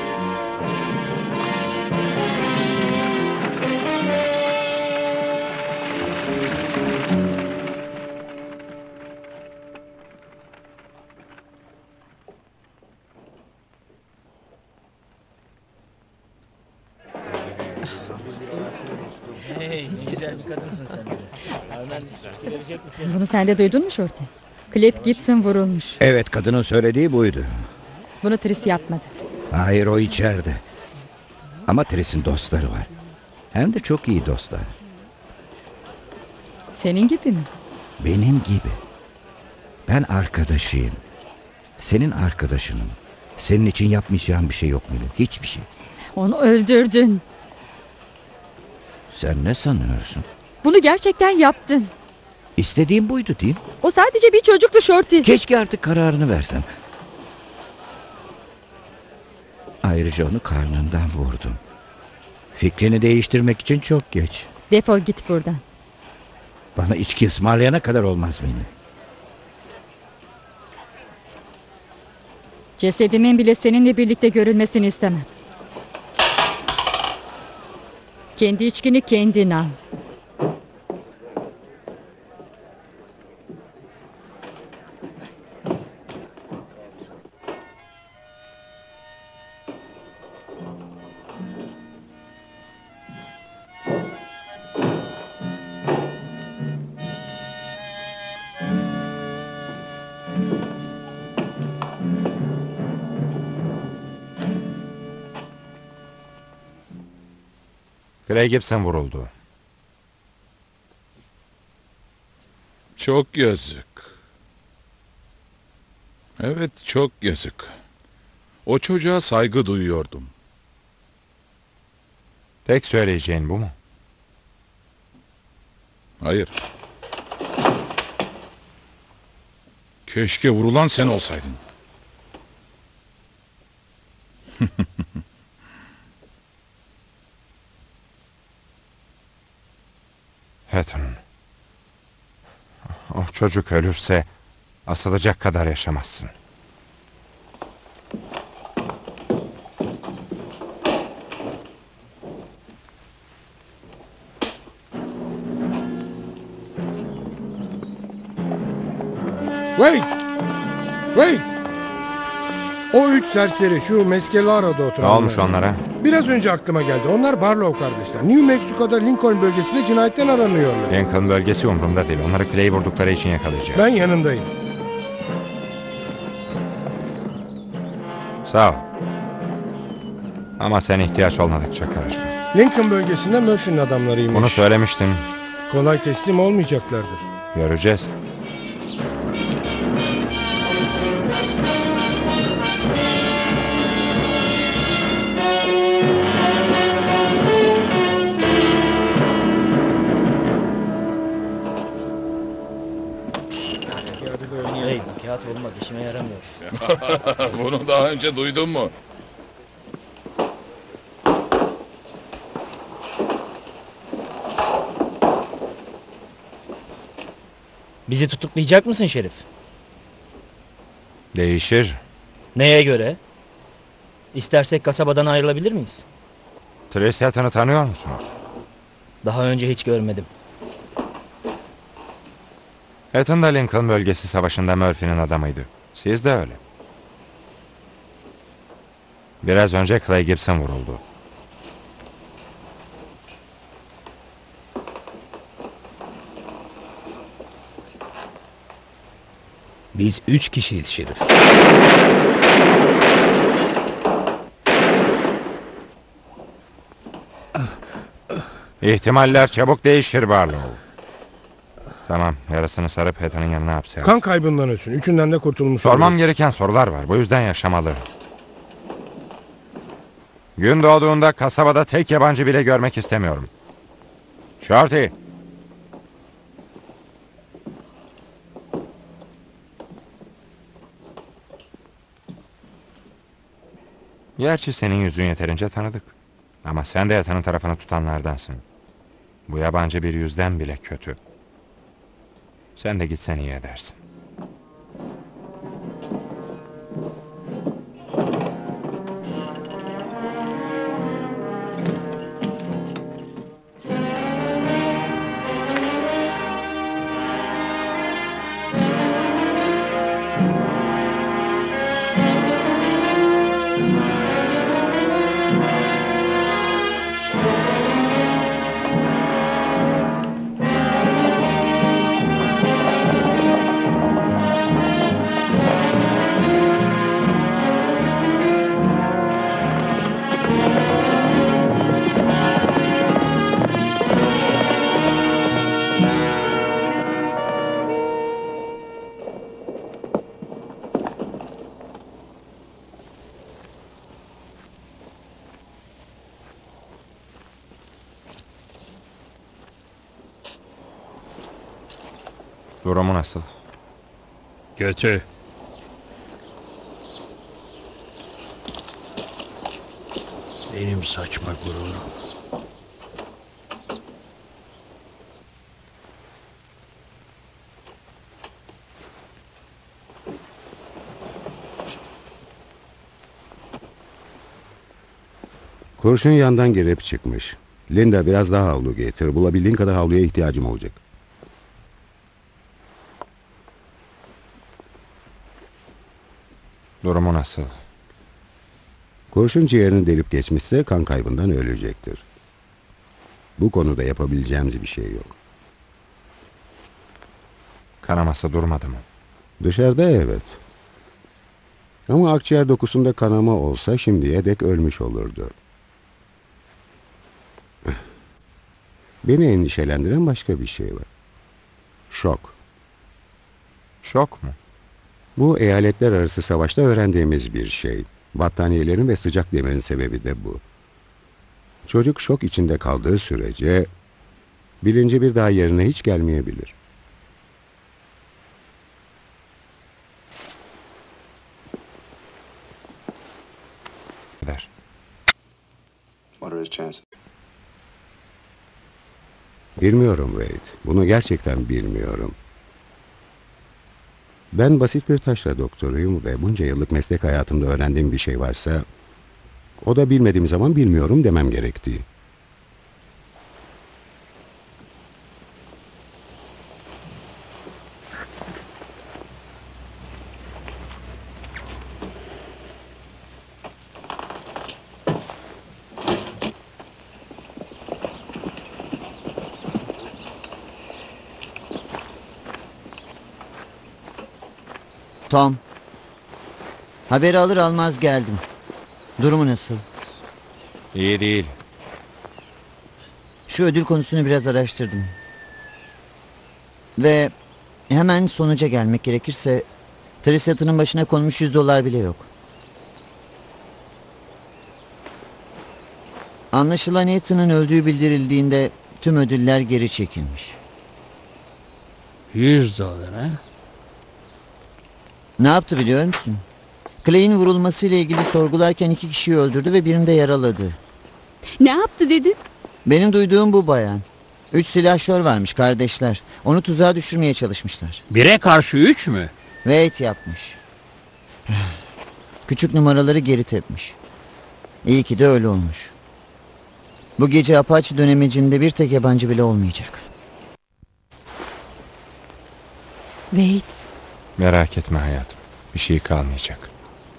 Hey, ne güzel bir kadınsın sen de. Hemen verecek misin? Bunu sen de duydun mu Shorty? Cliff Gibson vurulmuş. Evet, kadının söylediği buydu. Bunu Tris yapmadı. Hayır, o içeride. Ama Tris'in dostları var. Hem de çok iyi dostlar. Senin gibi mi? Benim gibi. Ben arkadaşıyım. Senin arkadaşınım. Senin için yapmayacağım bir şey yok Milo. Hiçbir şey. Onu öldürdün. Sen ne sanıyorsun? Bunu gerçekten yaptın. İstediğim buydu değil mi? O sadece bir çocuktu Shorty. Keşke artık kararını versen. Ayrıca onu karnından vurdum. Fikrini değiştirmek için çok geç. Defol git buradan. Bana içki ısmarlayana kadar olmaz beni. Cesedimin bile seninle birlikte görülmesini istemem. Kendi içkini kendin al. Clay Gibson vuruldu. Çok yazık. Evet, çok yazık. O çocuğa saygı duyuyordum. Tek söyleyeceğin bu mu? Hayır. Keşke vurulan sen olsaydın. Hatton. O çocuk ölürse asılacak kadar yaşamazsın. Wait! Wait! O üç serseri şu Mescala'da oturanlar. Ne olmuş onlara? Biraz önce aklıma geldi. Onlar Barlow kardeşler. New Mexico'da Lincoln bölgesinde cinayetten aranıyorlar. Lincoln bölgesi umurumda değil. Onları Clay vurdukları için yakalayacağım. Ben yanındayım. Sağ ol. Ama sen ihtiyaç olmadıkça karışma. Lincoln bölgesinde Murphy'nin adamlarıymış. Bunu söylemiştim. Kolay teslim olmayacaklardır. Göreceğiz. Hey, bu kağıt olmaz, işime yaramıyor. Bunu daha önce duydun mu? Bizi tutuklayacak mısın Şerif? Değişir. Neye göre? İstersek kasabadan ayrılabilir miyiz? Tracy Hatton'ı tanıyor musunuz? Daha önce hiç görmedim. Hatton da Lincoln bölgesi savaşında Murphy'nin adamıydı. Siz de öyle. Biraz önce Clay Gibson vuruldu. Biz üç kişiyiz Şerif. İhtimaller çabuk değişir Barlow. Tamam, yarasını sarıp Hatton'ın yanına hapse at. Kan kaybından ölsün. Üçünden de kurtulmuş Sormam olur. gereken sorular var. Bu yüzden yaşamalı. Gün doğduğunda kasabada tek yabancı bile görmek istemiyorum. Shorty. Gerçi senin yüzün yeterince tanıdık. Ama sen de Hatton'ın tarafını tutanlardansın. Bu yabancı bir yüzden bile kötü. Sen de gitsen iyi edersin. Durumu nasıl? Kötü. Benim saçma gururum. Kurşun yandan girip çıkmış. Linda, biraz daha havlu getir. Bulabildiğin kadar havluya ihtiyacım olacak. Durumu nasıl? Kurşun ciğerini delip geçmişse kan kaybından ölecektir. Bu konuda yapabileceğimiz bir şey yok. Kanaması durmadı mı? Dışarıda evet. Ama akciğer dokusunda kanama olsa şimdiye dek ölmüş olurdu. Beni endişelendiren başka bir şey var. Şok. Şok mu? Bu eyaletler arası savaşta öğrendiğimiz bir şey. Battaniyelerin ve sıcak demirin sebebi de bu. Çocuk şok içinde kaldığı sürece bilinci bir daha yerine hiç gelmeyebilir. Der. Bilmiyorum Wade. Bunu gerçekten bilmiyorum. Ben basit bir taşra doktoruyum ve bunca yıllık meslek hayatımda öğrendiğim bir şey varsa o da bilmediğim zaman bilmiyorum demem gerektiği. Tom. Haberi alır almaz geldim. Durumu nasıl? İyi değil. Şu ödül konusunu biraz araştırdım. Ve hemen sonuca gelmek gerekirse Trisat'ın başına konmuş yüz dolar bile yok. Anlaşılan Ethan'ın öldüğü bildirildiğinde tüm ödüller geri çekilmiş. Yüz dolar ha? Ne yaptı biliyor musun? Clay'in vurulmasıyla ilgili sorgularken iki kişiyi öldürdü ve birini de yaraladı. Ne yaptı dedin? Benim duyduğum bu bayan. Üç silahşör varmış, kardeşler. Onu tuzağa düşürmeye çalışmışlar. Bire karşı üç mü? Wade yapmış. Küçük numaraları geri tepmiş. İyi ki de öyle olmuş. Bu gece Apache dönemecinde bir tek yabancı bile olmayacak. Wade. Merak etme hayatım. Bir şey kalmayacak.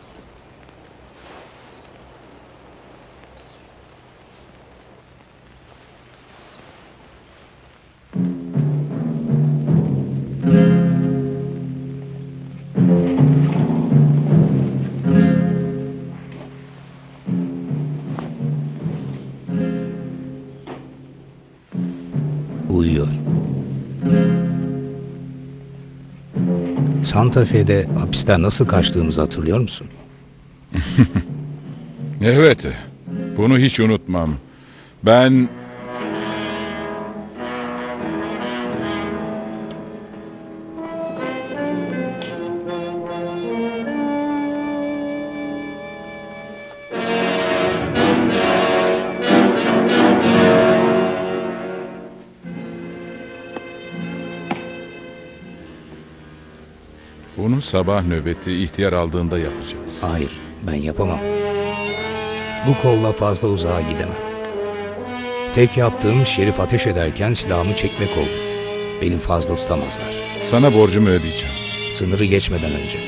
Uyuyor. Santa Fe'de hapisten nasıl kaçtığımızı hatırlıyor musun? Evet, bunu hiç unutmam. Ben... Bunu sabah nöbeti ihtiyar aldığında yapacağız. Hayır, ben yapamam. Bu kolla fazla uzağa gidemem. Tek yaptığım Şerif ateş ederken silahımı çekmek oldu. Beni fazla tutamazlar. Sana borcumu ödeyeceğim. Sınırı geçmeden önce.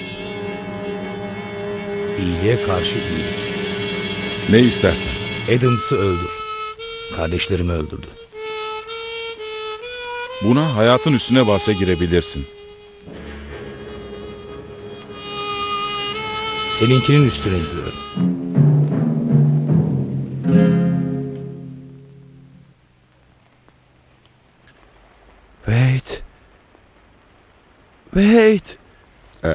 İyiliğe karşı iyilik. Ne istersen. Adams'ı öldür. Kardeşlerimi öldürdü. Buna hayatın üstüne bahse girebilirsin. Seninkinin üstüne gidiyorum. Wait. Wait. Ee,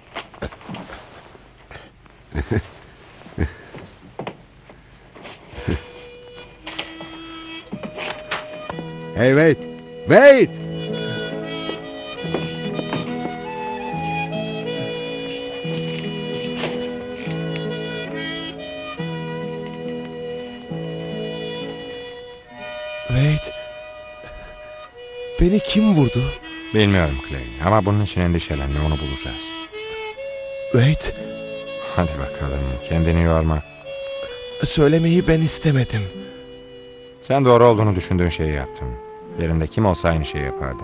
hey wait. Wait. Wait. Beni kim vurdu? Bilmiyorum Clay ama bunun için endişelenme, onu bulacağız. Wait. Hadi bakalım, kendini yorma. Söylemeyi ben istemedim. Sen doğru olduğunu düşündüğün şeyi yaptın. Yerinde kim olsa aynı şeyi yapardı.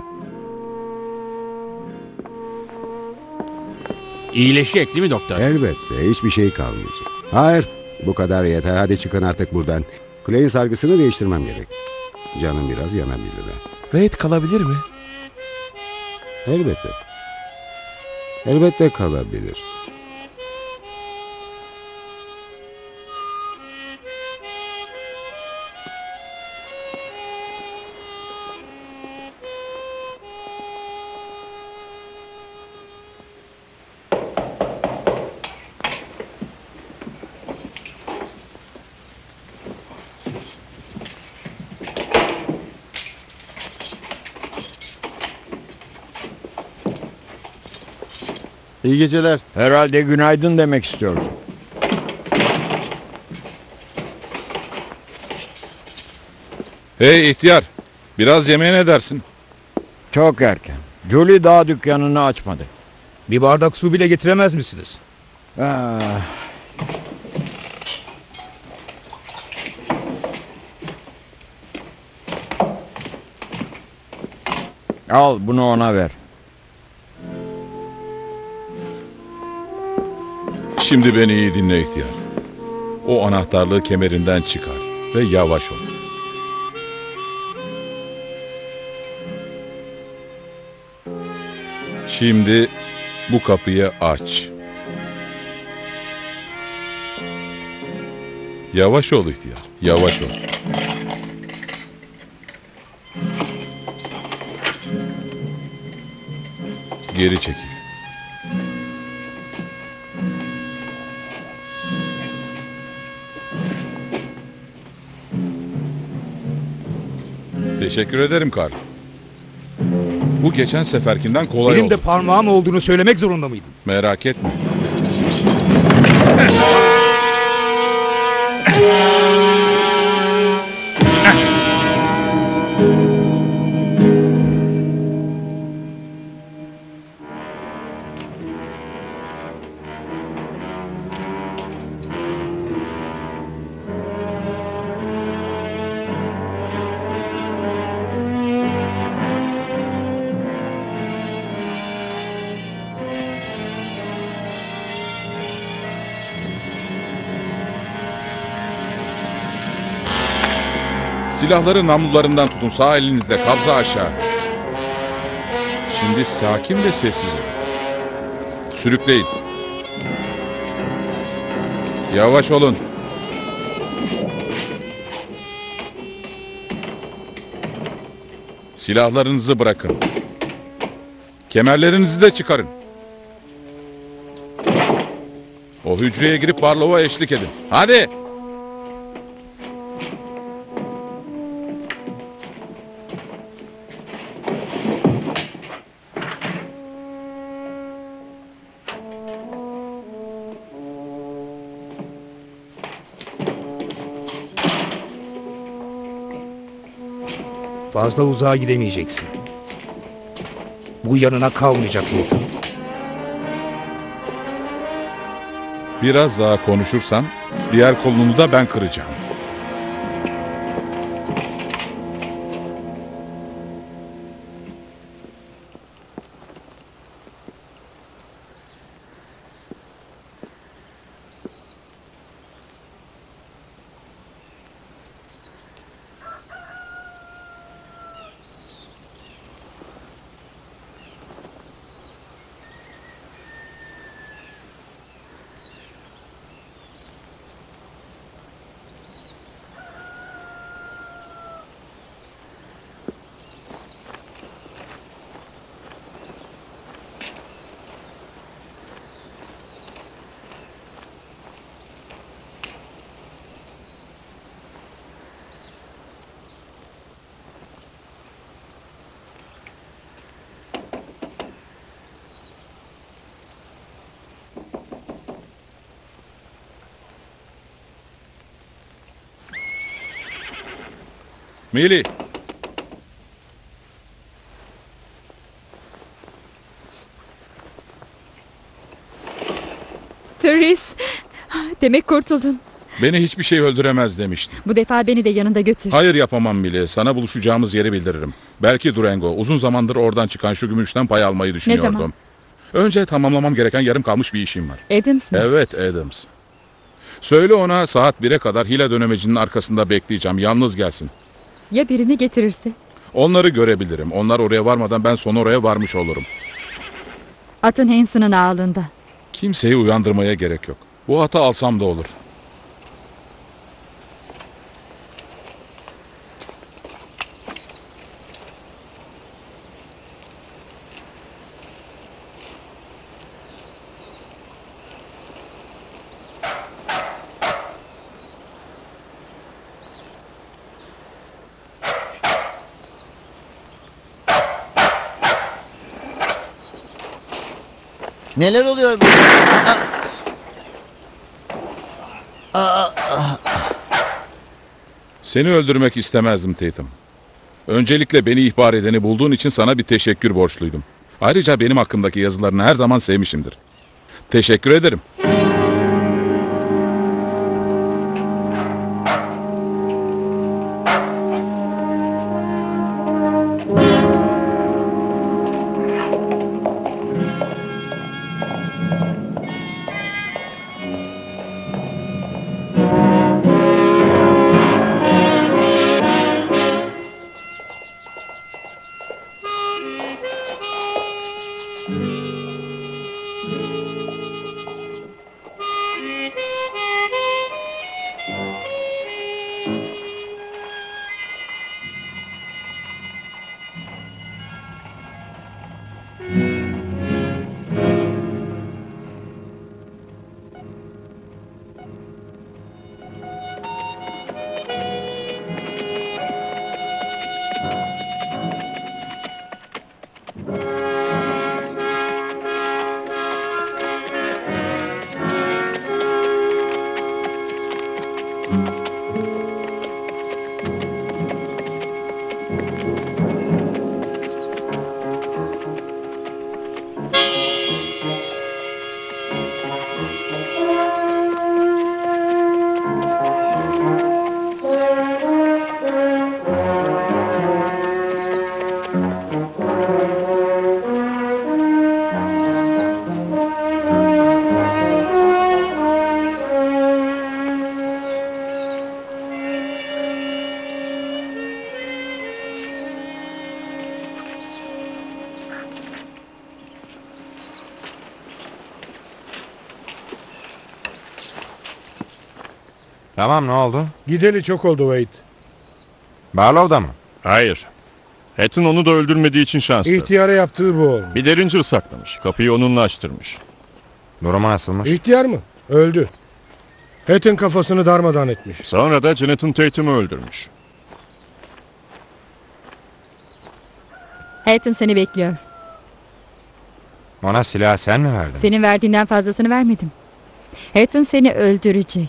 İyileşecek değil mi doktor? Elbette, hiçbir şey kalmayacak. Hayır, bu kadar yeter. Hadi çıkın artık buradan. Clay'in sargısını değiştirmem gerek. Canım biraz yanabilir. Wade kalabilir mi? Elbette. Elbette kalabilir. İyi geceler. Herhalde günaydın demek istiyorsun. Hey ihtiyar, biraz yemeğe ne dersin? Çok erken. Julie daha dükkanını açmadı. Bir bardak su bile getiremez misiniz? Ah. Al bunu ona ver. Şimdi beni iyi dinle ihtiyar. O anahtarlığı kemerinden çıkar ve yavaş ol. Şimdi bu kapıyı aç. Yavaş ol ihtiyar, yavaş ol. Geri çekil. Teşekkür ederim Karl. Bu geçen seferkinden kolay Benim oldu. de parmağım olduğunu söylemek zorunda mıydın? Merak etme. Silahları namlularından tutun, sağ elinizde, kabza aşağı. Şimdi sakin ve sessiz olun. Sürükleyin. Yavaş olun. Silahlarınızı bırakın. Kemerlerinizi de çıkarın. O hücreye girip Barlow'a eşlik edin. Hadi! Fazla uzağa gidemeyeceksin. Bu yanına kalmayacak Ethan. Biraz daha konuşursan diğer kolunu da ben kıracağım. Millie. Therese, demek kurtuldun. Beni hiçbir şey öldüremez demiştin. Bu defa beni de yanında götür. Hayır yapamam Millie. Sana buluşacağımız yeri bildiririm. Belki Durango. Uzun zamandır oradan çıkan şu gümüşten pay almayı düşünüyordum. Ne zaman? Önce tamamlamam gereken yarım kalmış bir işim var. Adams mı? Evet Adams. Söyle ona saat bire kadar hile dönemecinin arkasında bekleyeceğim. Yalnız gelsin. Ya birini getirirse? Onları görebilirim. Onlar oraya varmadan ben son oraya varmış olurum. Atın Hanson'ın ağlında. Kimseyi uyandırmaya gerek yok. Bu atı alsam da olur. Neler oluyor burada? Aa, aa, aa. Seni öldürmek istemezdim Tatum. Öncelikle beni ihbar edeni bulduğun için sana bir teşekkür borçluydum. Ayrıca benim hakkımdaki yazılarını her zaman sevmişimdir. Teşekkür ederim. Tamam, ne oldu? Gideli çok oldu Wade. Barlow'da mı? Hayır. Hatton onu da öldürmediği için şanslı. İhtiyara yaptığı bu olmuş. Bir Derringer saklamış. Kapıyı onunla açtırmış. Durumu nasılmış? İhtiyar mı? Öldü. Hatton kafasını darmadağın etmiş. Sonra da Jonathan Tatum'u öldürmüş. Hatton seni bekliyor. Ona silahı sen mi verdin? Senin verdiğinden fazlasını vermedim. Hatton seni öldürecek.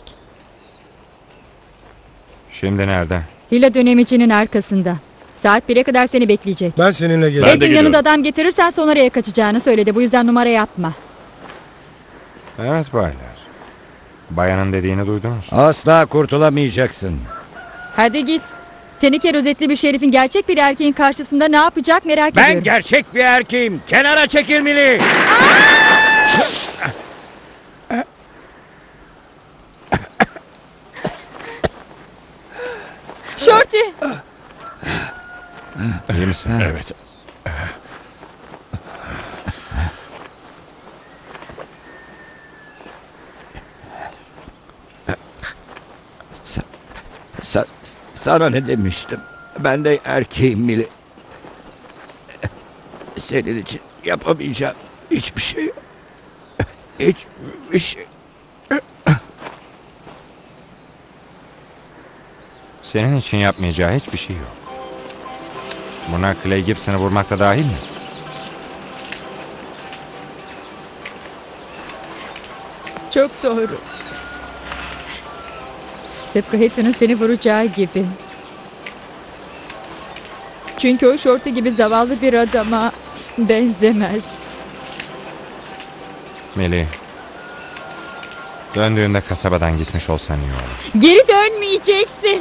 Şimdi nerede? Hila dönemicinin arkasında. Saat bire kadar seni bekleyecek. Ben seninle gelirim. Hatton yanında adam getirirsen son oraya kaçacağını söyledi. Bu yüzden numara yapma. Evet baylar. Bayanın dediğini duydunuz. Asla kurtulamayacaksın. Hadi git. Tenike rozetli bir şerifin gerçek bir erkeğin karşısında ne yapacak merak Ben ediyorum. gerçek bir erkeğim. Kenara çekilmeli. Shorty! İyi misin? Evet. Sa sa sana ne demiştim? Ben de erkeğim Millie. Senin için yapamayacağım hiçbir şey yok. Hiçbir şey. Senin için yapmayacağı hiçbir şey yok. Buna Clay Gibson'ı vurmak da dahil mi? Çok doğru. Tıpkı Hatton'un seni vuracağı gibi. Çünkü o Shorty gibi zavallı bir adama benzemez. Millie, döndüğünde kasabadan gitmiş olsan iyi olur. Geri dönmeyeceksin.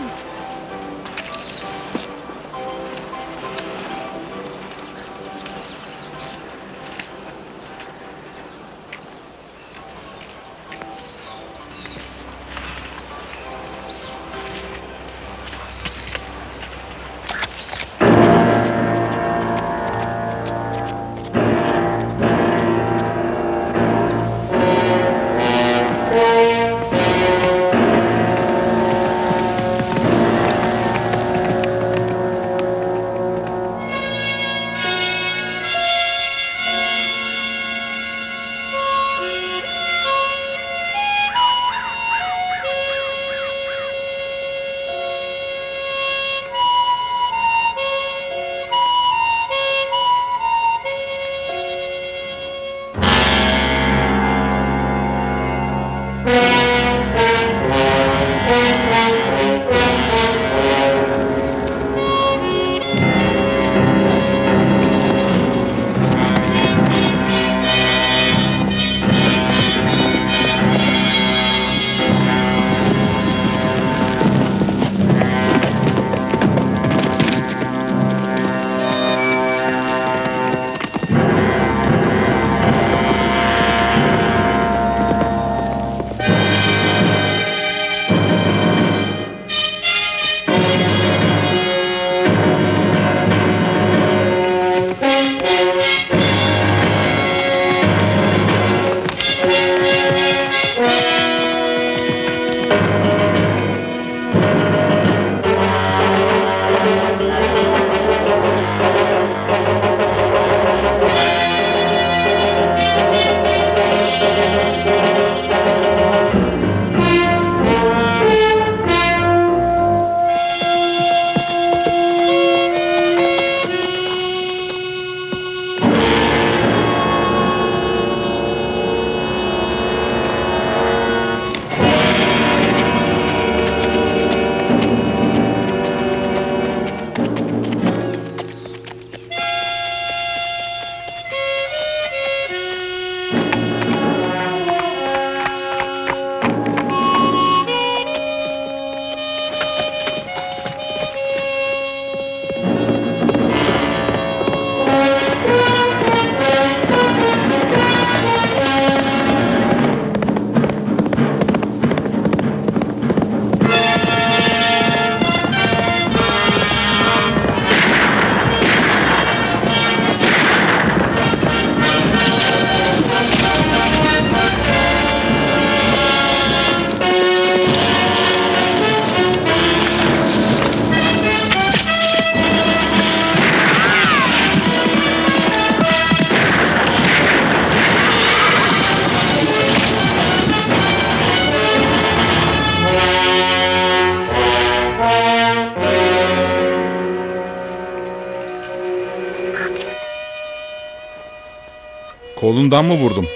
Kolundan mı vurdum?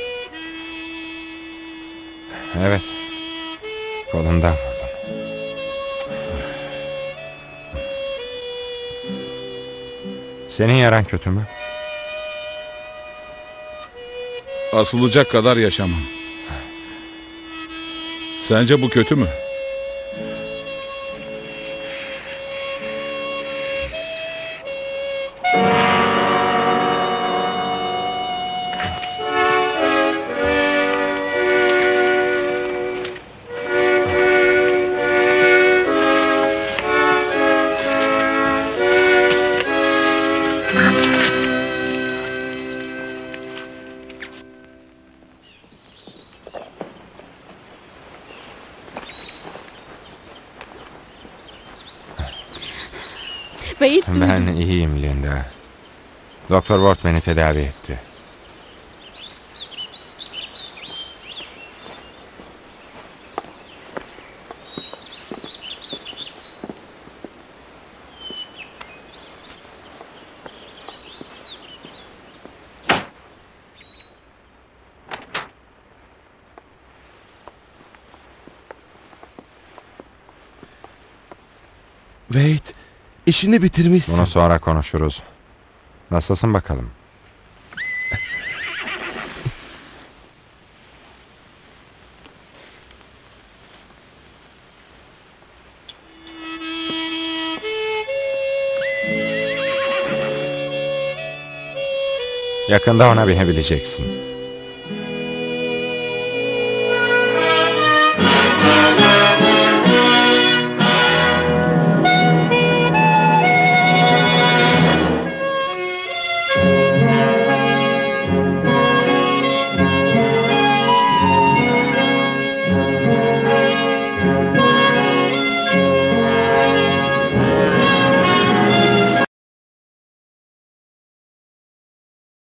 Evet. Kolumdan vurdum. Senin yaran kötü mü? Asılacak kadar yaşamam. Sence bu kötü mü? Wade, Ben iyiyim Linda. Doktor Ward beni tedavi etti. Wade, işini bitirmişsin. Bunu sonra konuşuruz. Nasılsın bakalım? Yakında ona binebileceksin.